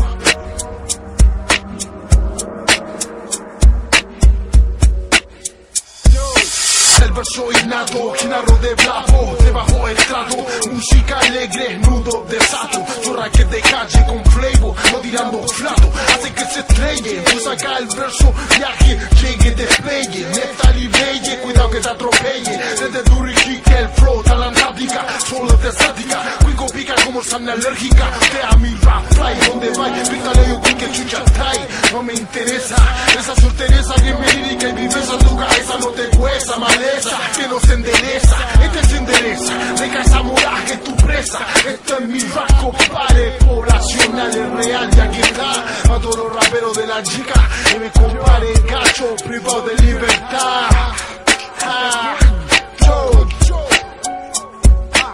El verso innato, narro de bravo, de bajo estrato, música alegre, nudo de sato, chorra que de calle con flavor, no tirando flato, hace que se estrelle, pues acá el verso viaje, llegue, despegue, metal y belle, cuidado que te atropelle, desde Duro y Quique el flow, talantática, solo desértica, cuico pica como sana alérgica, te a mi rap fly, donde va, pícale yo Quique chucha trae, no me interesa, esa soltereza que me lírica y viveza en tu cabeza no te cuesta, maleza, que no se endereza, este se endereza, deja esa moral que es tu presa, esto es mi rap, compadre, poblacional, es real, y aquí está, a todos los raperos de la chica, y me compare gacho, privado de libertad, ah, yo, yo, ah,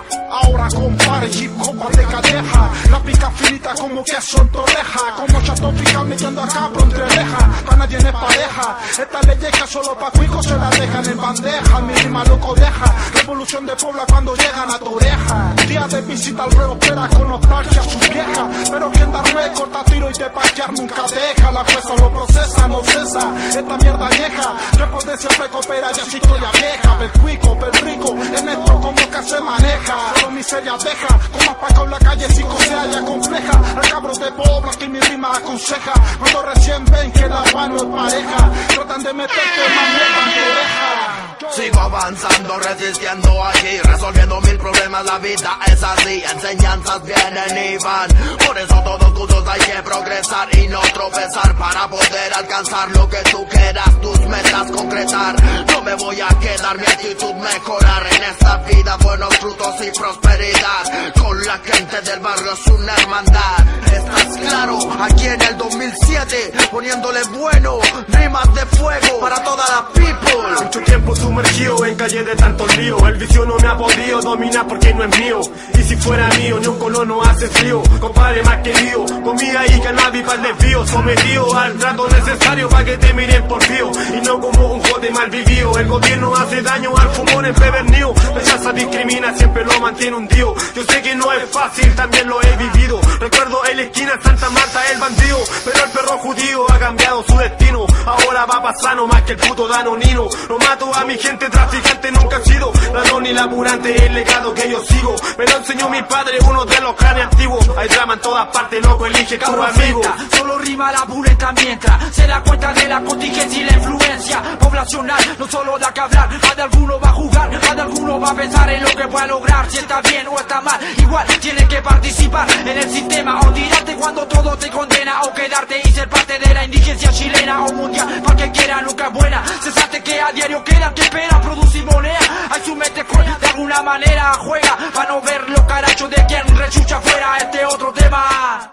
ahora compare, hip hop de calleja. La pica finita como queso en torreja, como chato pica metiendo acá por entre orejas. Pa' nadie es pareja, esta ley llega solo pa' cuicos se la dejan en bandeja. Mi rima loco deja, revolución de Puebla cuando llegan a tu oreja. Día de visita al reo espera con nostalgia a su vieja, pero quien da re corta tiro y de paquear nunca deja. La jueza lo procesa, no cesa, esta mierda vieja. Después de siempre coopera ya es historia vieja. Pel cuico, pel rico, en esto como que se maneja. Solo miseria deja, con más paca en la calle si sea ya compleja. Al cabro de Puebla que mi rima aconseja. Cuando recién ven que la mano es pareja, tratan de meterte más mierda en tu oreja. Sigo avanzando, resistiendo aquí, resolviendo mil problemas, la vida es así. Enseñanzas vienen y van, por eso todos cursos hay que progresar y no tropezar para poder alcanzar lo que tú quieras, tus metas concretar. No me voy a quedar, mi actitud mejorar en esta vida, buenos frutos y prosperidad. Con la gente del barrio es una hermandad, estás claro, aquí en el dos mil siete, poniéndole bueno, rimas de fuego para toda la people. Mucho tiempo sumergido en calle de tanto lío, el vicio no me ha podido dominar porque no es mío. Y si fuera mío, ni un colono hace frío, compadre más querido, comida y cannabis para el desvío, sometido al trato necesario para que te miren por fío, y no como un jote mal vivido. El gobierno hace daño al fumón empevernido, rechaza, discrimina, siempre lo mantiene hundido. Yo sé que no es fácil, también lo he vivido. Recuerdo en la esquina Santa Marta el bandido, pero el perro judío ha cambiado su destino. Ahora va pasando más que el puto danonino. No mato a mi gente, traficante nunca ha sido ladrón ni laburante, el legado que yo sigo. Me lo enseñó mi padre, uno de los clanes antiguos. Hay drama en todas partes, loco, elige tu amigo. Solo rima la puleta mientras se da cuenta de la contingencia y la influencia poblacional. No solo da que hablar, más de alguno va a jugar, más de alguno va a pensar en lo que pueda lograr. Si está bien o está mal, igual tiene que participar en el sistema, o tirarte cuando todo te condena, o quedarte y ser parte de la indigencia chilena o mundial. Para que quiera nunca es buena, se sabe que a diario queda que espera producir moneda. Hay su mente de alguna manera juega para no ver los carachos de quien rechucha afuera. Este otro tema.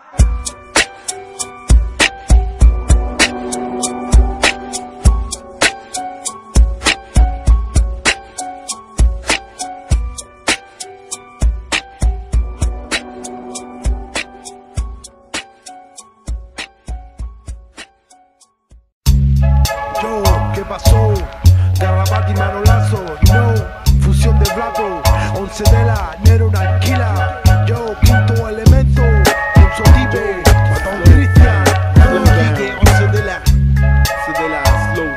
Yo, ¿qué pasó? Garrabati, Manolazo, no, fusión de plato, once de la, Nero, una alquila. Yo, quinto elemento, Pulso Tipe, Matón Cristian, no Quique, once de la, once de la, slow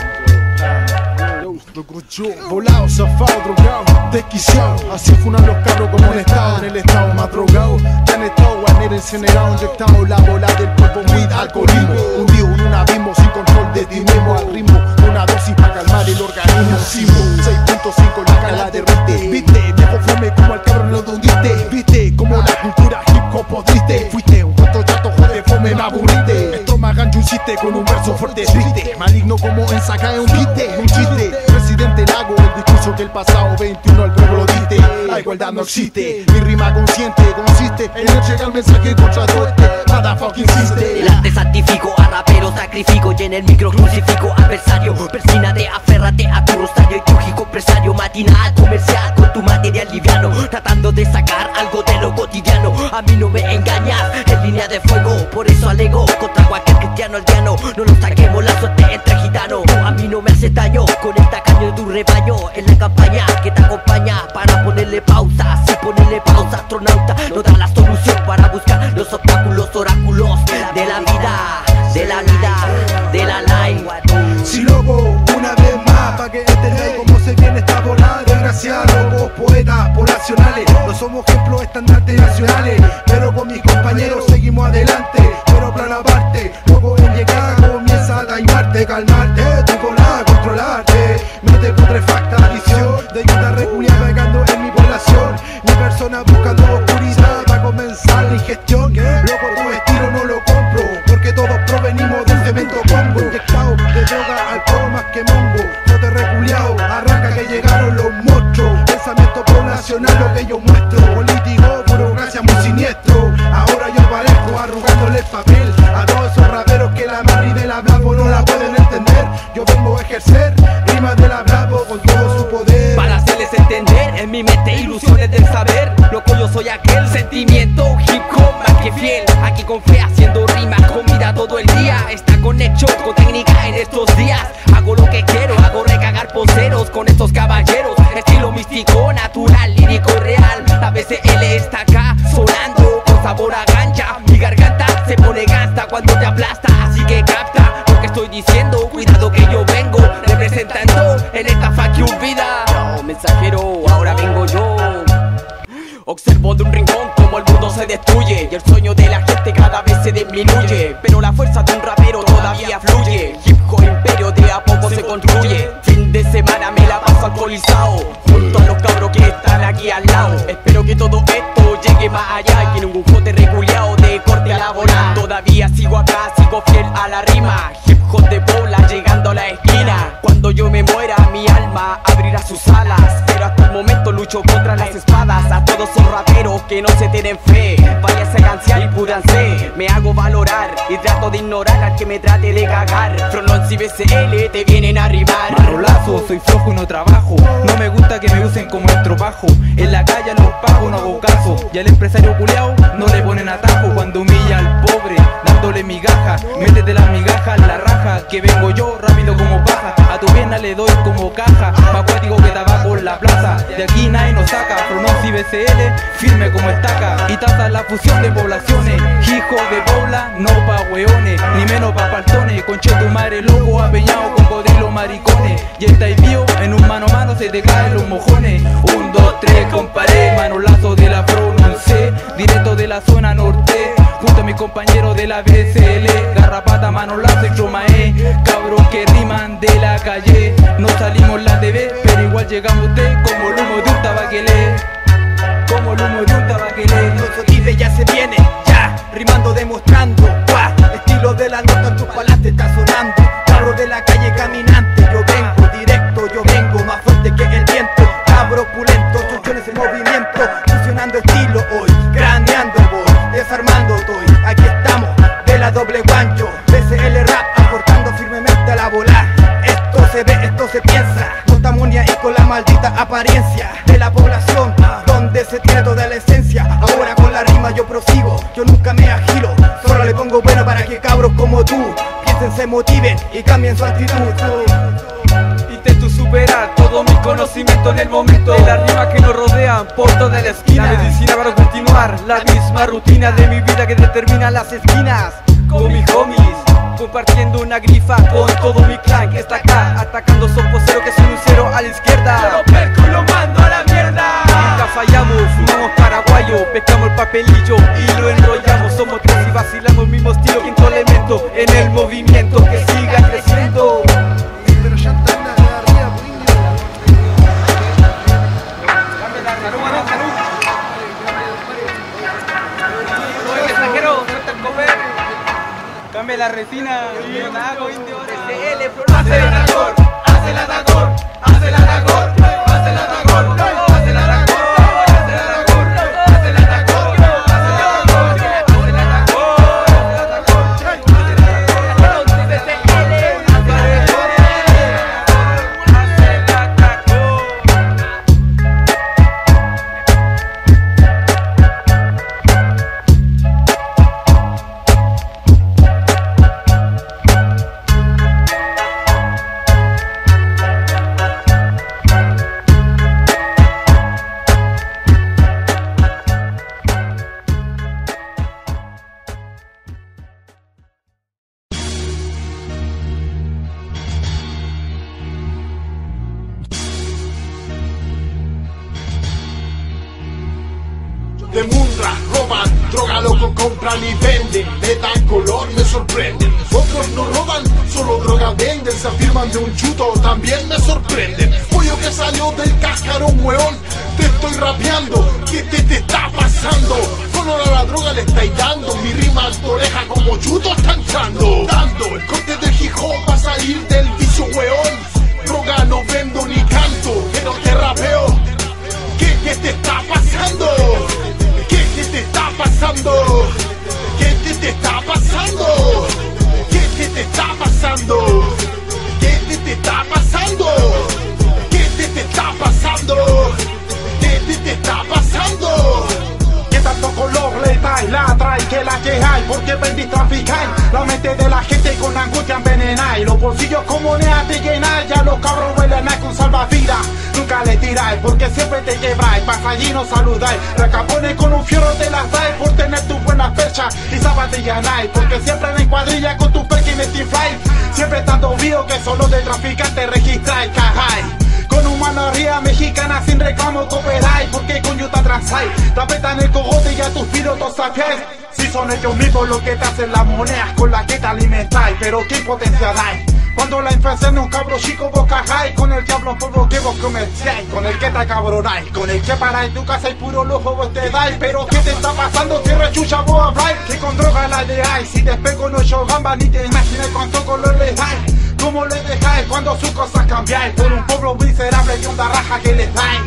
down. Lo cruchó, volado, zafado, drogado, desquiciado. Así funan los carros como un estado, en el estado más drogado. Ya en estado, guanero incinerado, inyectado la bola del cuerpo, weed, alcoholismo. Hundido en un abismo sin control de ti mismo, al ritmo de una dosis para calmar el organismo. seis punto cinco la cala derrite, viste, viejo fome como al cabrón lo hundiste. Viste, como la cultura hip hop podriste. Fuiste un puto chato, joder, fome, me aburriste. Esto me gancho hiciste con un verso fuerte, triste. Maligno como en saca de un chiste, un chiste. Presidente Lago, el discurso que el pasado veintiuno al pueblo diste. La igualdad no existe, mi rima consciente consiste en entregar el mensaje contra todo este motherfucking system. Delante santifico, a rapero sacrifico, y en el micro crucifico adversario. Persínate, aférrate a tu rosario y quirúrgico empresario matinal, comercial con tu material liviano, tratando de sacar algo de lo cotidiano. A mí no me engañas, en línea de fuego, por eso alego contra cualquier cristiano aldeano. No nos saquemos la suerte entre gitanos, no, a mí no me hace daño con el tacaño de tu rebaño. En la campaña que te acompaña para ponerle pausa, sin ponerle pausa, astronauta no da la solución para buscar los obstáculos, oráculos de la vida, de la vida, de la life. Si loco, una vez más, pa' que entendáis cómo se viene esta volada. Desgraciados, locos, poetas, poblacionales, no somos ejemplos estandartes nacionales, pero con mis compañeros seguimos adelante. Pero plan aparte, luego en llegar comienza a taimarte, calmarte, tu cola, controlarte. No te putrefacta visión de guitarra reculia pegando en mi población. Mi persona buscando oscuridad para comenzar la ingestión. Loco, tu estilo no lo compro, porque todos provenimos del cemento combo. Inyectado de droga, alcohol más que mongo. No te reculiao, arranca que llegaron los monstruos. Pensamiento poblacional lo que yo muestro, político, burocracia muy siniestro. esto, hip hop más que fiel. Aquí con fe haciendo rimas, comida todo el día. Está con hecho, con técnica en estos días. Hago lo que quiero, hago recagar poseros con estos caballeros. Estilo místico, natural, lírico, real. La B C L está acá, sonando con sabor a ganja. Mi garganta se pone gasta cuando te aplasta, así que capta lo que estoy diciendo. Cuidado que yo vengo representando en esta fuck you vida. Yo, mensajero, ahora vengo yo. Observo de un rincón como el mundo se destruye y el sueño de la gente cada vez se disminuye, pero la fuerza de un rapero todavía fluye. Hip hop imperio de a poco se construye. Fin de semana me la paso alcoholizado junto a los cabros que están aquí al lado. Espero que todo esto llegue más allá y que ningún jote reculeado de corte a la bola. Todavía sigo acá, sigo fiel a la rima. Hip hop de bola llegando a la esquina. Cuando yo me muera mi alma abrirá sus alas, pero hasta el momento lucho contra las espadas. A todos esos raperos que no se tienen fe, váyase a cansear y púdanse. Me hago valorar y trato de ignorar al que me trate de cagar. Frontons y B C L te vienen a rimar. Marrolazo, soy flojo y no trabajo. No me gusta que me usen como estropajo. En la calle a los pagos no hago caso, y al empresario culiao no le ponen atajo. Cuando humilla al pobre dándole migaja, métete las migajas la raja, que vengo yo rápido como paja. A tu pierna le doy como caja, más acuático que tabaco en la plaza. De aquí nadie nos saca. Frontons y B C L firme como estaca, y taza la fusión de poblaciones. Hijo de pobla, no pa' hueones, ni menos pa' paltones. Conche tu madre loco, apeñado con cocodrilo maricones. Y estáis vivo, en un mano a mano se te caen los mojones. Un, dos, tres, comparé, manolazo de la Frontons, directo de la zona norte, junto a mis compañeros de la B C L. Garrapata, manolazo y cromae, cabros que riman de la calle. No salimos en la T V, pero igual llegamos usted como el humo de un tabaquelé. Como el humo de un tabaquelé. Los Oribe ya se viene, ya, rimando, demostrando, guau. Estilo de la nota en tus palas te está sonando. Cabro de la calle caminante, yo vengo directo, yo vengo más fuerte que el viento. Cabro opulento, chuchones en movimiento, fusionando estilo hoy, craneando voy, desarmando estoy. Aquí estamos, de la doble guancho, B C L rap, aportando firmemente a la bola. Esto se ve, esto se piensa, con tamonia y con la maldita apariencia de la población, donde se tiene toda la esencia. Ahora con la rima yo prosigo, yo nunca me agilo, solo le pongo bueno para que cabros como tú piensen, se motiven y cambien su actitud. Intento superar todos mis conocimientos en el momento de las rimas que nos rodean por toda la esquina. La medicina para continuar la misma rutina de mi vida que determina las esquinas. Con mis homies, compartiendo una grifa con todo mi clan que está acá, atacando esos poseros que son un cero a la izquierda. Yo lo pesco y lo mando a la mierda. Nunca fallamos, fumamos paraguayo, pescamos el papelillo y lo enrollamos. Somos tres y vacilamos el mismo estilo, quinto elemento en el movimiento que siga creciendo. Pero ya está en la arriba, Cambia la resina, yo nago, indio, hace el atacor, hace el atacor, hace el atacor, hace el atacor, hace el atacor. De Mundra, roban, droga loco compran y venden. De tan color me sorprenden. Otros no roban, solo droga venden. Se afirman de un chuto, también me sorprenden. Pollo que salió del cascarón, weón. Te estoy rapeando, ¿qué te, te está pasando? Color a la droga le estáis dando. Mi rima a tu oreja como chuto están echando. Dando el corte del hip hop para salir del vicio, weón. Droga no vendo ni canto, pero te rapeo. ¿Qué, qué te está pasando? ¿Qué, qué te está pasando? ¿Qué, qué te está pasando? ¿Qué, qué te está pasando? ¿Qué, qué te está pasando? ¿Qué te, te está pasando? ¿Qué te, te está pasando? ¿Qué tanto color le que hay, porque vendís traficáis. La mente de la gente con angustia envenenáis. Los bolsillos con monedas te llenáis. Ya los cabros huelen a con salvavidas. Nunca le tiráis, porque siempre te lleváis. Pasa allí no saludáis. Recapones con un fierro te las dais por tener tus buenas fechas y zapatillanais. Porque siempre en cuadrilla con tus perkins fly. Siempre estando vivo que solo de traficante registráis, cajáis. Con humana ría mexicana sin reclamo cooperáis. Porque con yuta transáis. Te apretan el cogote y a tus pilotos saquéis. Si son ellos mismos los que te hacen las monedas con las que te alimentáis. Pero qué potencia dais. Cuando la infección de un cabro chico vos cajáis. Con el diablo polvo que vos comerciáis. Con el que te cabronáis. Con el que paráis tu casa y puro lujo vos te dais. Pero qué te está pasando si rechucha vos habláis. Que con droga la dejáis. Si te pego no yo gamba ni te imaginas cuánto color les dais. ¿Cómo les dejáis cuando sus cosas cambiáis? Por un pueblo miserable y una raja que les dais.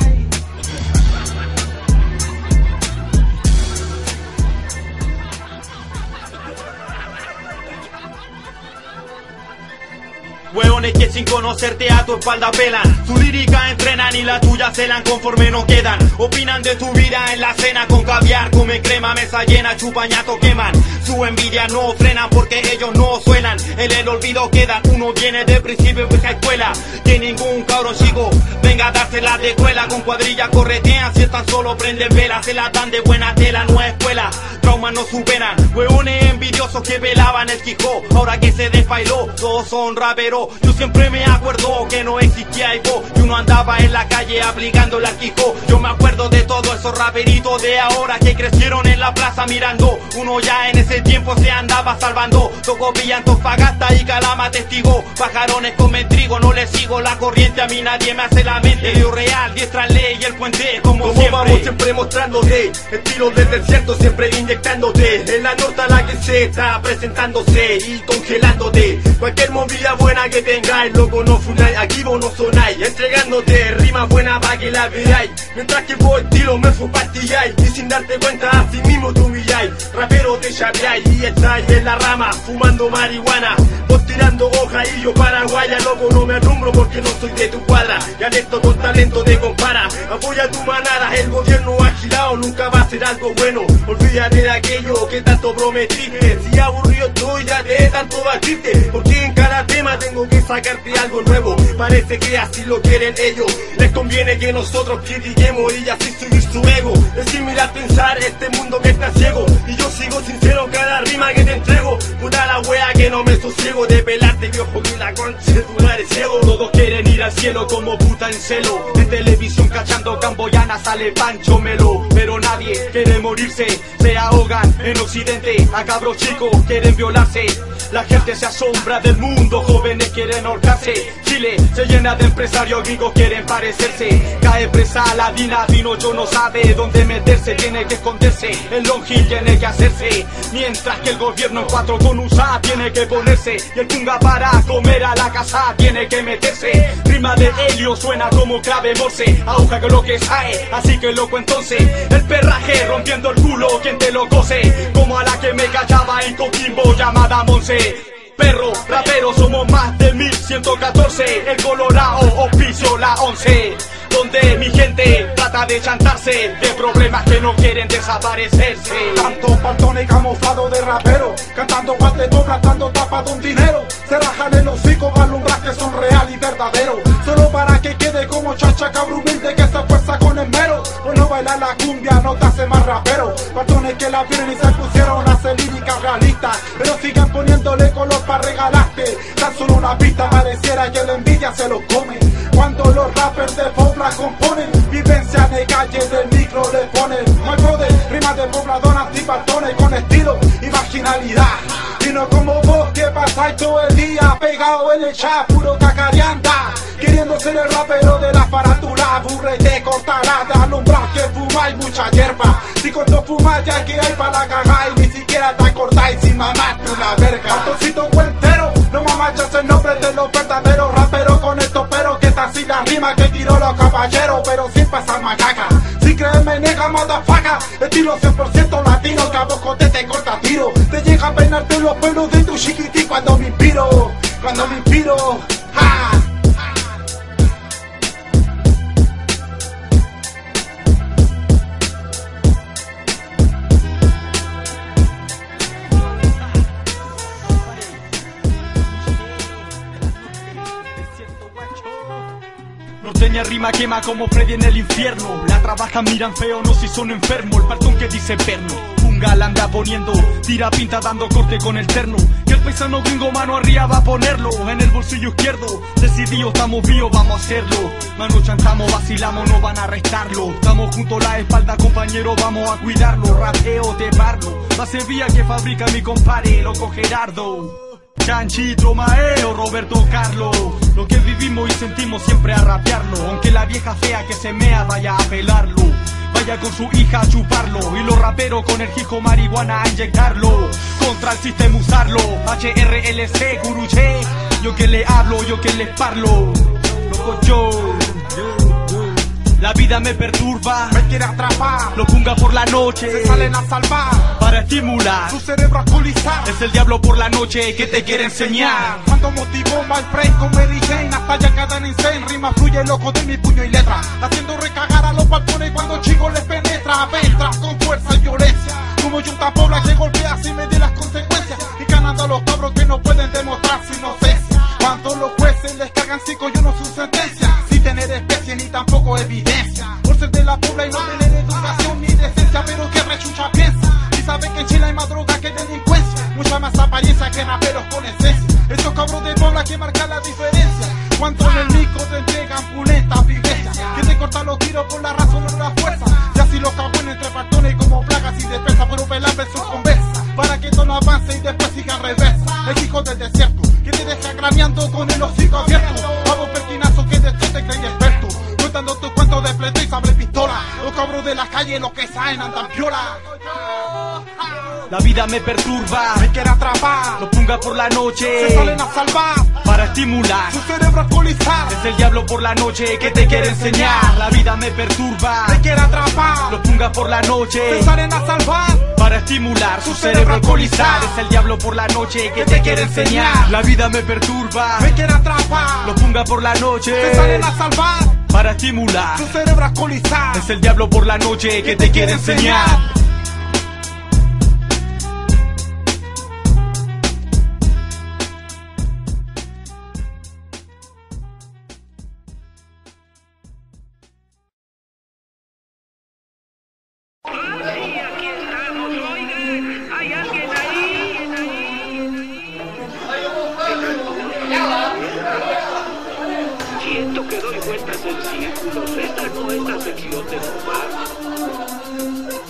Hueones que sin conocerte a tu espalda pelan. Su lírica entrenan y la tuya celan conforme no quedan. Opinan de tu vida en la cena con caviar. Come crema, mesa llena, chupañato queman. Su envidia no frenan porque ellos no suenan. En el olvido quedan. Uno viene de principio vieja escuela. Que ningún cabro chico venga a dársela de escuela. Con cuadrilla corretean, si están solo prenden velas. Se la dan de buena tela, no es escuela. Traumas no superan. Hueones envidiosos que velaban el Quijo. Ahora que se desbailó, todos son raperos. Yo siempre me acuerdo que no existía Ivo y uno andaba en la calle aplicando el Quijo. Yo me acuerdo de todos esos raperitos de ahora que crecieron en la plaza mirando. Uno ya en ese tiempo se andaba salvando. Tocó Antofagasta y Calama testigo. Pajarones comen trigo, no le sigo la corriente. A mí nadie me hace la mente. Yo real, diestra ley y el puente como, como siempre. Vamos siempre mostrándote estilos del desierto, siempre inyectándote. En la nota la que se está presentándose y congelándote. Cualquier movida buena que tengáis, loco no funáis, aquí vos no sonáis. Entregándote rimas buenas para que la veáis. Mientras que vos estilo me pastilláis. Y sin darte cuenta así mismo te humilláis. Rapero te chapeáis y estáis en la rama fumando marihuana. Vos tirando hoja y yo paraguaya. Loco no me alumbro porque no soy de tu cuadra. Ya esto con talento te compara. Apoya tu manada, el gobierno agilado nunca va a ser algo bueno. Olvídate de aquello que tanto prometiste. Si aburrido estoy ya de tanto batiste. Porque en cada tema tengo que sacarte algo nuevo. Parece que así lo quieren ellos. Les conviene que nosotros critiquemos y así subir su ego. Es similar pensar este mundo que está ciego. Y yo sigo sincero cada rima que te entrego. Puta la wea que no me sosiego de pelarte que ojo que la concha de tu madre ciego. Todos quieren ir al cielo como puta en celo. En televisión cachando camboyana sale Pancho Melo. Pero nadie quiere morirse, se ahogan en occidente. A cabros chicos quieren violarse. La gente se asombra del mundo, jóvenes quieren ahorcarse. Chile se llena de empresarios gringos, quieren parecerse. Cae presa la Dina, Pinocho no sabe dónde meterse. Tiene que esconderse, el Longhill tiene que hacerse. Mientras que el gobierno en cuatro con U S A tiene que ponerse. Y el punga para comer a la casa tiene que meterse. Rima de Helio suena como clave morse. Aguja que lo que sae, así que loco entonces. El perraje rompiendo el culo, quien te lo cose. Como a la que me callaba en Coquimbo llamada Monse. Perro, rapero, somos más de mil ciento catorce. El Colorado, oficio la once. Donde mi gente trata de chantarse de problemas que no quieren desaparecerse. Tanto pantones camuflados de rapero, cantando guatetos, gastando tapas de un dinero. Se rajan el hocico para alumbrar que son real y verdadero. Solo para que quede como chacha cabro humilde que se esfuerza con esmero. Pues no bailar la cumbia no te hace más rapero. Pantones que la vieron y se pusieron a hacer líricas realistas, pero siguen poniéndole color para regalarte. Tan solo una pista pareciera que la envidia se los come. Cuando los rappers de Pobla componen, vivencia de calle del micro le ponen. My brother, rimas de pobladona antipartones con estilo y marginalidad. Y no como vos que pasáis todo el día pegado en el chat, puro cacareanda. Queriendo ser el rapero de la farándula, aburre y te cortará de alumbrar que fumáis mucha hierba. Si cuando fumáis ya que hay para la cagar y ni siquiera te acordáis si mamaste una verga. Cartoncito cuentero, no mamachas el nombre de los verdaderos raperos con estos peros que están sin la rima que tiró los caballeros, pero sin pasar macaca. Si crees me nega motherfucker, estilo cien por ciento latino, que a vos te te corta tiro. Te llega a peinarte los pelos de tu chiquitín cuando me inspiro, cuando me inspiro. ¡Ja! pequeña rima quema como Freddy en el infierno. La trabajan, miran feo, no si son enfermos. El faltón que dice perno, Punga la anda poniendo, tira pinta dando corte con el terno. Que el paisano gringo mano arriba va a ponerlo en el bolsillo izquierdo. Decidido, estamos vivos, vamos a hacerlo. Mano chantamos, vacilamos, no van a arrestarlo. Estamos juntos a la espalda, compañero, vamos a cuidarlo. Rapeo de barro, la sevilla que fabrica mi compadre, loco Gerardo. Chanchito, Maeo, Roberto Carlos. Lo que vivimos y sentimos siempre a rapearlo. Aunque la vieja fea que se mea vaya a pelarlo, vaya con su hija a chuparlo. Y los raperos con el hijo marihuana a inyectarlo. Contra el sistema usarlo. H R L C, Guruche. Yo que le hablo, yo que les parlo. Loco yo. La vida me perturba, me quiere atrapar. Los punga por la noche se salen a salvar para estimular su cerebro alcoholizar. Es el diablo por la noche que te quiere enseñar. Cuando motivó my friend con Mary Jane, hasta ya cada insane. Rima fluye loco de mi puño y letra, haciendo recagar a los balcones cuando chicos les penetra. Entras con fuerza y violencia, como Junta Pobla que golpea sin medir las consecuencias. Y ganando a los cabros que no pueden demostrar su inocencia. Cuando los jueces les cagan cinco yo no su sentencia. Sin tener especie ni tampoco evidencia. Por ser de la Pobla y no tener educación ni decencia. Pero que rechucha piensa y sabe que en Chile hay más droga que delincuencia. Mucha más apariencia que raperos con esencia. Estos cabros de Pobla que marcan la diferencia. Cuando en el micro te entregan pulenta vivencia, que te cortan los tiros por la razón o la fuerza. Y así los cabrones entre partones como plagas y defensa. Pero velar versus conversa para que todo no avance y después sigan reversa. El hijo del desierto que te deja graneando con el hocico abierto. Vamos perquinazos que de te creen experto, contando tus cuentos de pleito y sable pistola. Los cabros de la calle los que saben andan piola. La vida me perturba, me quiere atrapar. Los punga por la noche se salen a salvar para estimular su cerebro alcoholizar. Es el diablo por la noche que te quiere enseñar. La vida me perturba, me quiere atrapar. Los punga por la noche se salen a salvar para estimular su cerebro alcoholizar. Es el diablo por la noche que te quiere enseñar. La vida me perturba, me quiere atrapar. Los punga por la noche se salen a salvar para estimular su cerebro alcoholizar. Es el diablo por la noche que te quiere enseñar. Siento que doy vueltas en círculos. Esta no es la sección de fumar.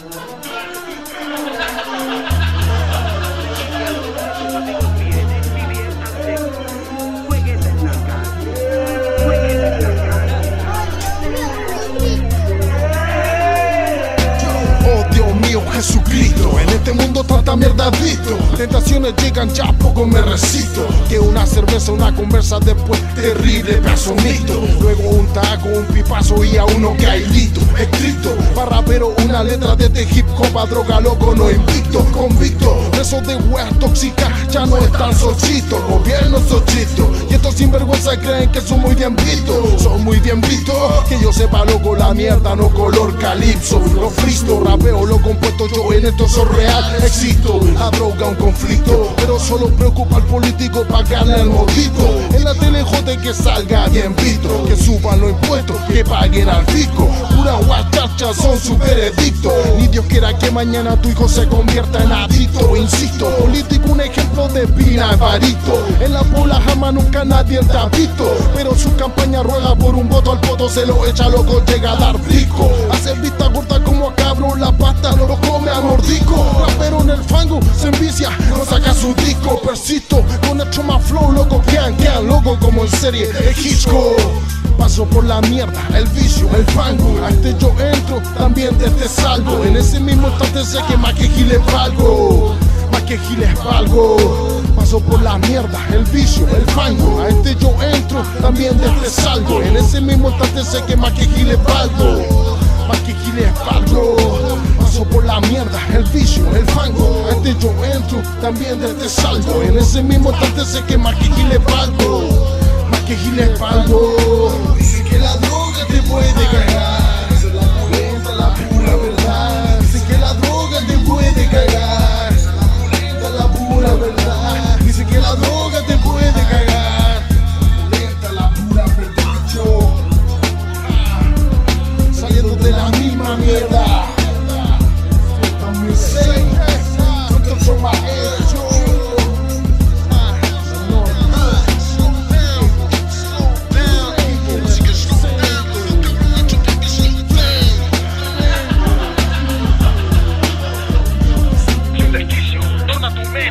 Jesucristo, en este mundo tanta mierda visto. Tentaciones llegan, ya poco me resisto. Que una cerveza, una conversa después, terrible pedazo mixto. Luego un taco, un pipazo y a uno que hay listo. Escrito, para rapero una letra desde hip hop a droga loco no invicto. Convicto, esos de weas tóxicas ya no están solchitos. Gobierno solchito, y estos sinvergüenzas creen que son muy bien vistos. Son muy bien vistos, que yo sepa loco la mierda no color calipso. Lo fristo, rapeo lo compuesto yo en esto soy real, existo. La droga un conflicto, pero solo preocupa al político pagarle al mordito. En la tele jode que salga bien visto, que suban los impuestos, que paguen al fisco. Pura guachacha son su veredicto. Ni Dios quiera que mañana tu hijo se convierta en adicto. Insisto, político un ejemplo de pina varito. En la Pobla jamás nunca nadie te ha visto, pero su campaña ruega por un voto, al voto se lo echa loco, llega a dar pico. Hace vista gorda como a cabro, la pasta no lo come a mordico. Rapero en el fango, se envicia, no saca su disco. Persisto, con hecho más flow, loco, quedan, quedan loco como en serie de Hitchcock. Paso por la mierda, el vicio, el fango. A este yo entro, también de este salgo. En ese mismo instante sé que más que giles valgo, más que giles valgo. Paso por la mierda, el vicio, el fango. A este yo entro, también de este salgo. En ese mismo instante sé que más que giles valgo, más que giles valgo. Paso por la mierda, el vicio, el fango. A este yo entro, también de este salgo. En ese mismo instante sé que más que giles valgo, más que giles valgo. Dicen que la droga te puede cagar, esa es la pulenta, la pura verdad. Dicen que la droga te puede cagar, esa es la pulenta, la pura verdad. Dicen que la droga te puede cagar, la pulenta, la pura verdad. Yo,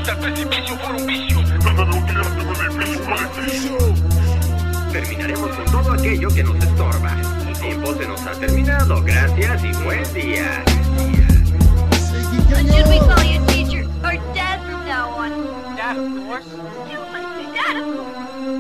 sienta el precipicio por un vicio. Nada de utilizarte con edificio, maleficio. Terminaremos con todo aquello que nos estorba. El tiempo se nos ha terminado. Gracias y buen día. Should we call you teacher or dad from now on? Dad, of course. You must be dad, of course.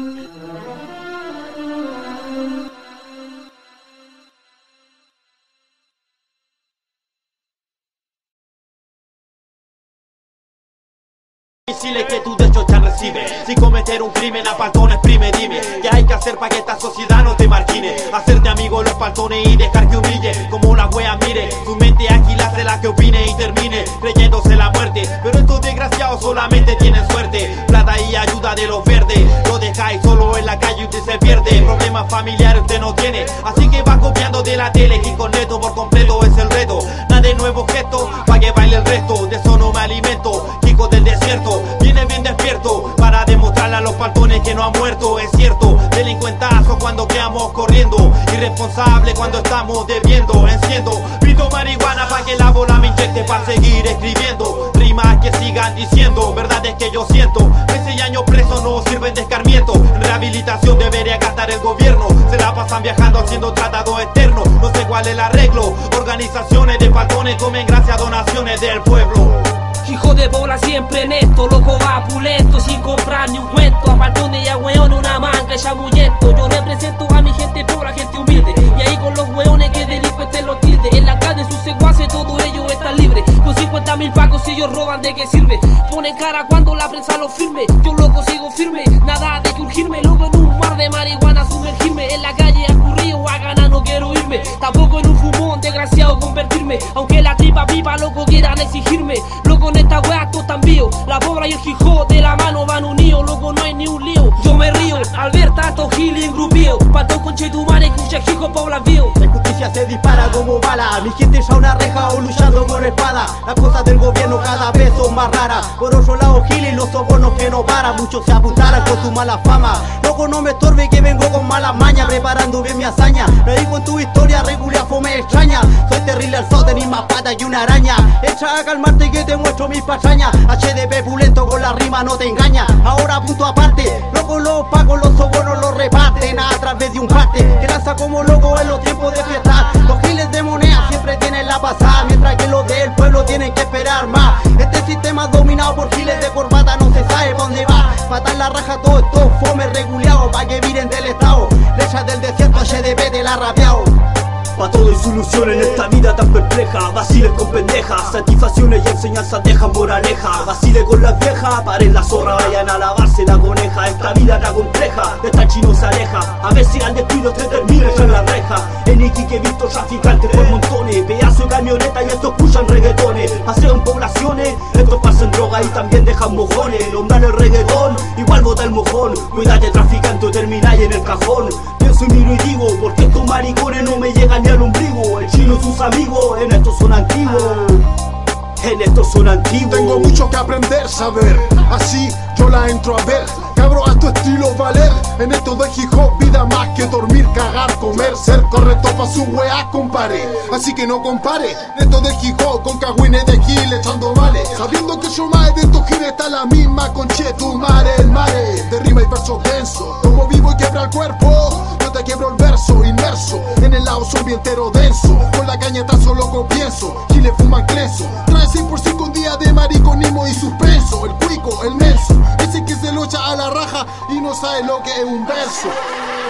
Misiles que tu derecho ya recibe. Sin cometer un crimen a paltones exprime. Dime, ¿qué hay que hacer para que esta sociedad no te margine? Hacerte amigo de los paltones y dejar que humille. Como la wea mire, su mente ágil hace la que opine y termine creyéndose la muerte. Pero estos desgraciados solamente tienen suerte. Plata y ayuda de los verdes. Lo dejáis solo en la calle y usted se pierde. Problemas familiares usted no tiene, así que va copiando de la tele. Y con neto por completo es el reto. Nada de nuevo gesto, pa' que baile el resto. De eso no me alimento, chico del desierto. Viene bien despierto para demostrarle a los paltones que no ha muerto. Es cierto, delincuentazo cuando quedamos corriendo. Irresponsable cuando estamos debiendo. Enciendo, pido marihuana pa' que la bola me inyecte. Pa' seguir escribiendo rimas que sigan diciendo verdades que yo siento. Meses y años presos no sirven de escarmiento. En rehabilitación debería gastar el gobierno. Se la pasan viajando haciendo tratados externos. No sé cuál es el arreglo. Organizaciones de paltones comen gracias a donaciones del pueblo. Hijo de bola siempre en esto, loco va pulento, sin comprar ni un cuento. A paltones y a hueones una manga chamullento. Yo represento a mi gente pobre, gente humilde. Y ahí con los hueones que delincuentes los tilde. En la calle sus secuaces, todos ellos están libres. Con cincuenta mil pacos si ellos roban, ¿de qué sirve? Ponen cara cuando la prensa los firme. Yo loco sigo firme, nada de que urgirme. Loco en un mar de marihuana sumergirme. En la calle a currío, a ganar no quiero irme. Tampoco en un fumón desgraciado convertirme. Aunque la tripa viva, loco quieran exigirme. Loco en esta wea todos están vivos. La pobra y el hijo de la mano van unidos. Loco no hay ni un lío, yo me río al ver tanto gil engrupido. Pato con chetumare, escucha hijo pobla vio. La justicia se dispara como bala. Mi gente ya una reja o luchando con espada. Las cosas del gobierno cada vez son más raras. Por otro lado gil y los sobornos que no paran. Muchos se apuntaran con su mala fama. Loco no me estorbe que vengo con malas mañas, preparando bien mi hazaña. Me digo en tu historia regular fome extraña. Soy terrible al sol, tenés más patas y una araña. Echa a calmarte que te muestro mis patrañas. H D P pulento con la rima no te engaña. Ahora punto aparte, loco los pagos, los sobornos los reparten a través de un parte que lanza como loco en los tiempos de fiesta. Los giles de moneda siempre tienen la pasada, mientras que los del pueblo tienen que esperar más. Este sistema dominado por giles de corbata no se sabe pa' dónde va. Patar la raja todo esto fome reguleado pa' que miren del estado. Leyes del desierto H D P de la rapeado. Pa' todo hay solución en esta vida tan perpleja. Vaciles con pendejas, satisfacciones y enseñanzas dejan moraleja. Vacile con las viejas, paren la zorra, vayan a lavarse la coneja. Esta vida tan compleja, de esta chino se aleja. A veces al descuido te termina en la reja. En Iquique he visto traficantes por montones, pedazo de camioneta y estos escuchan reggaetones. Pasean poblaciones, estos pasan droga y también dejan mojones. Nombrar el reggaetón, igual bota el mojón. Cuídate traficante o termináis en el cajón. Pienso y miro y digo, ¿por qué estos maricones no me llegan ni al ombligo? El chino y sus amigos, en estos son antiguos. En estos son antiguos. Tengo mucho que aprender, saber. Así yo la entro a ver. Cabro a tu estilo valer. En esto de hip hop vida más que dormir, cagar, comer, ser correcto pa' su wea compare. Así que no compare esto de hip hop con cagüines de gil echando males. Sabiendo que yo más de estos giles está la misma con chetumare, el mare. De rima y verso denso. Como vivo y quiebra el cuerpo. Yo te quiebro el verso, inmerso. En el lado soy entero denso. Con la caña tan solo comienzo. Giles fuman cleso. Trae seis por cinco un día de mariconismo y suspenso. El cuico, el menso. Ese que se lo echa a la raja y no sabe lo que es un verso.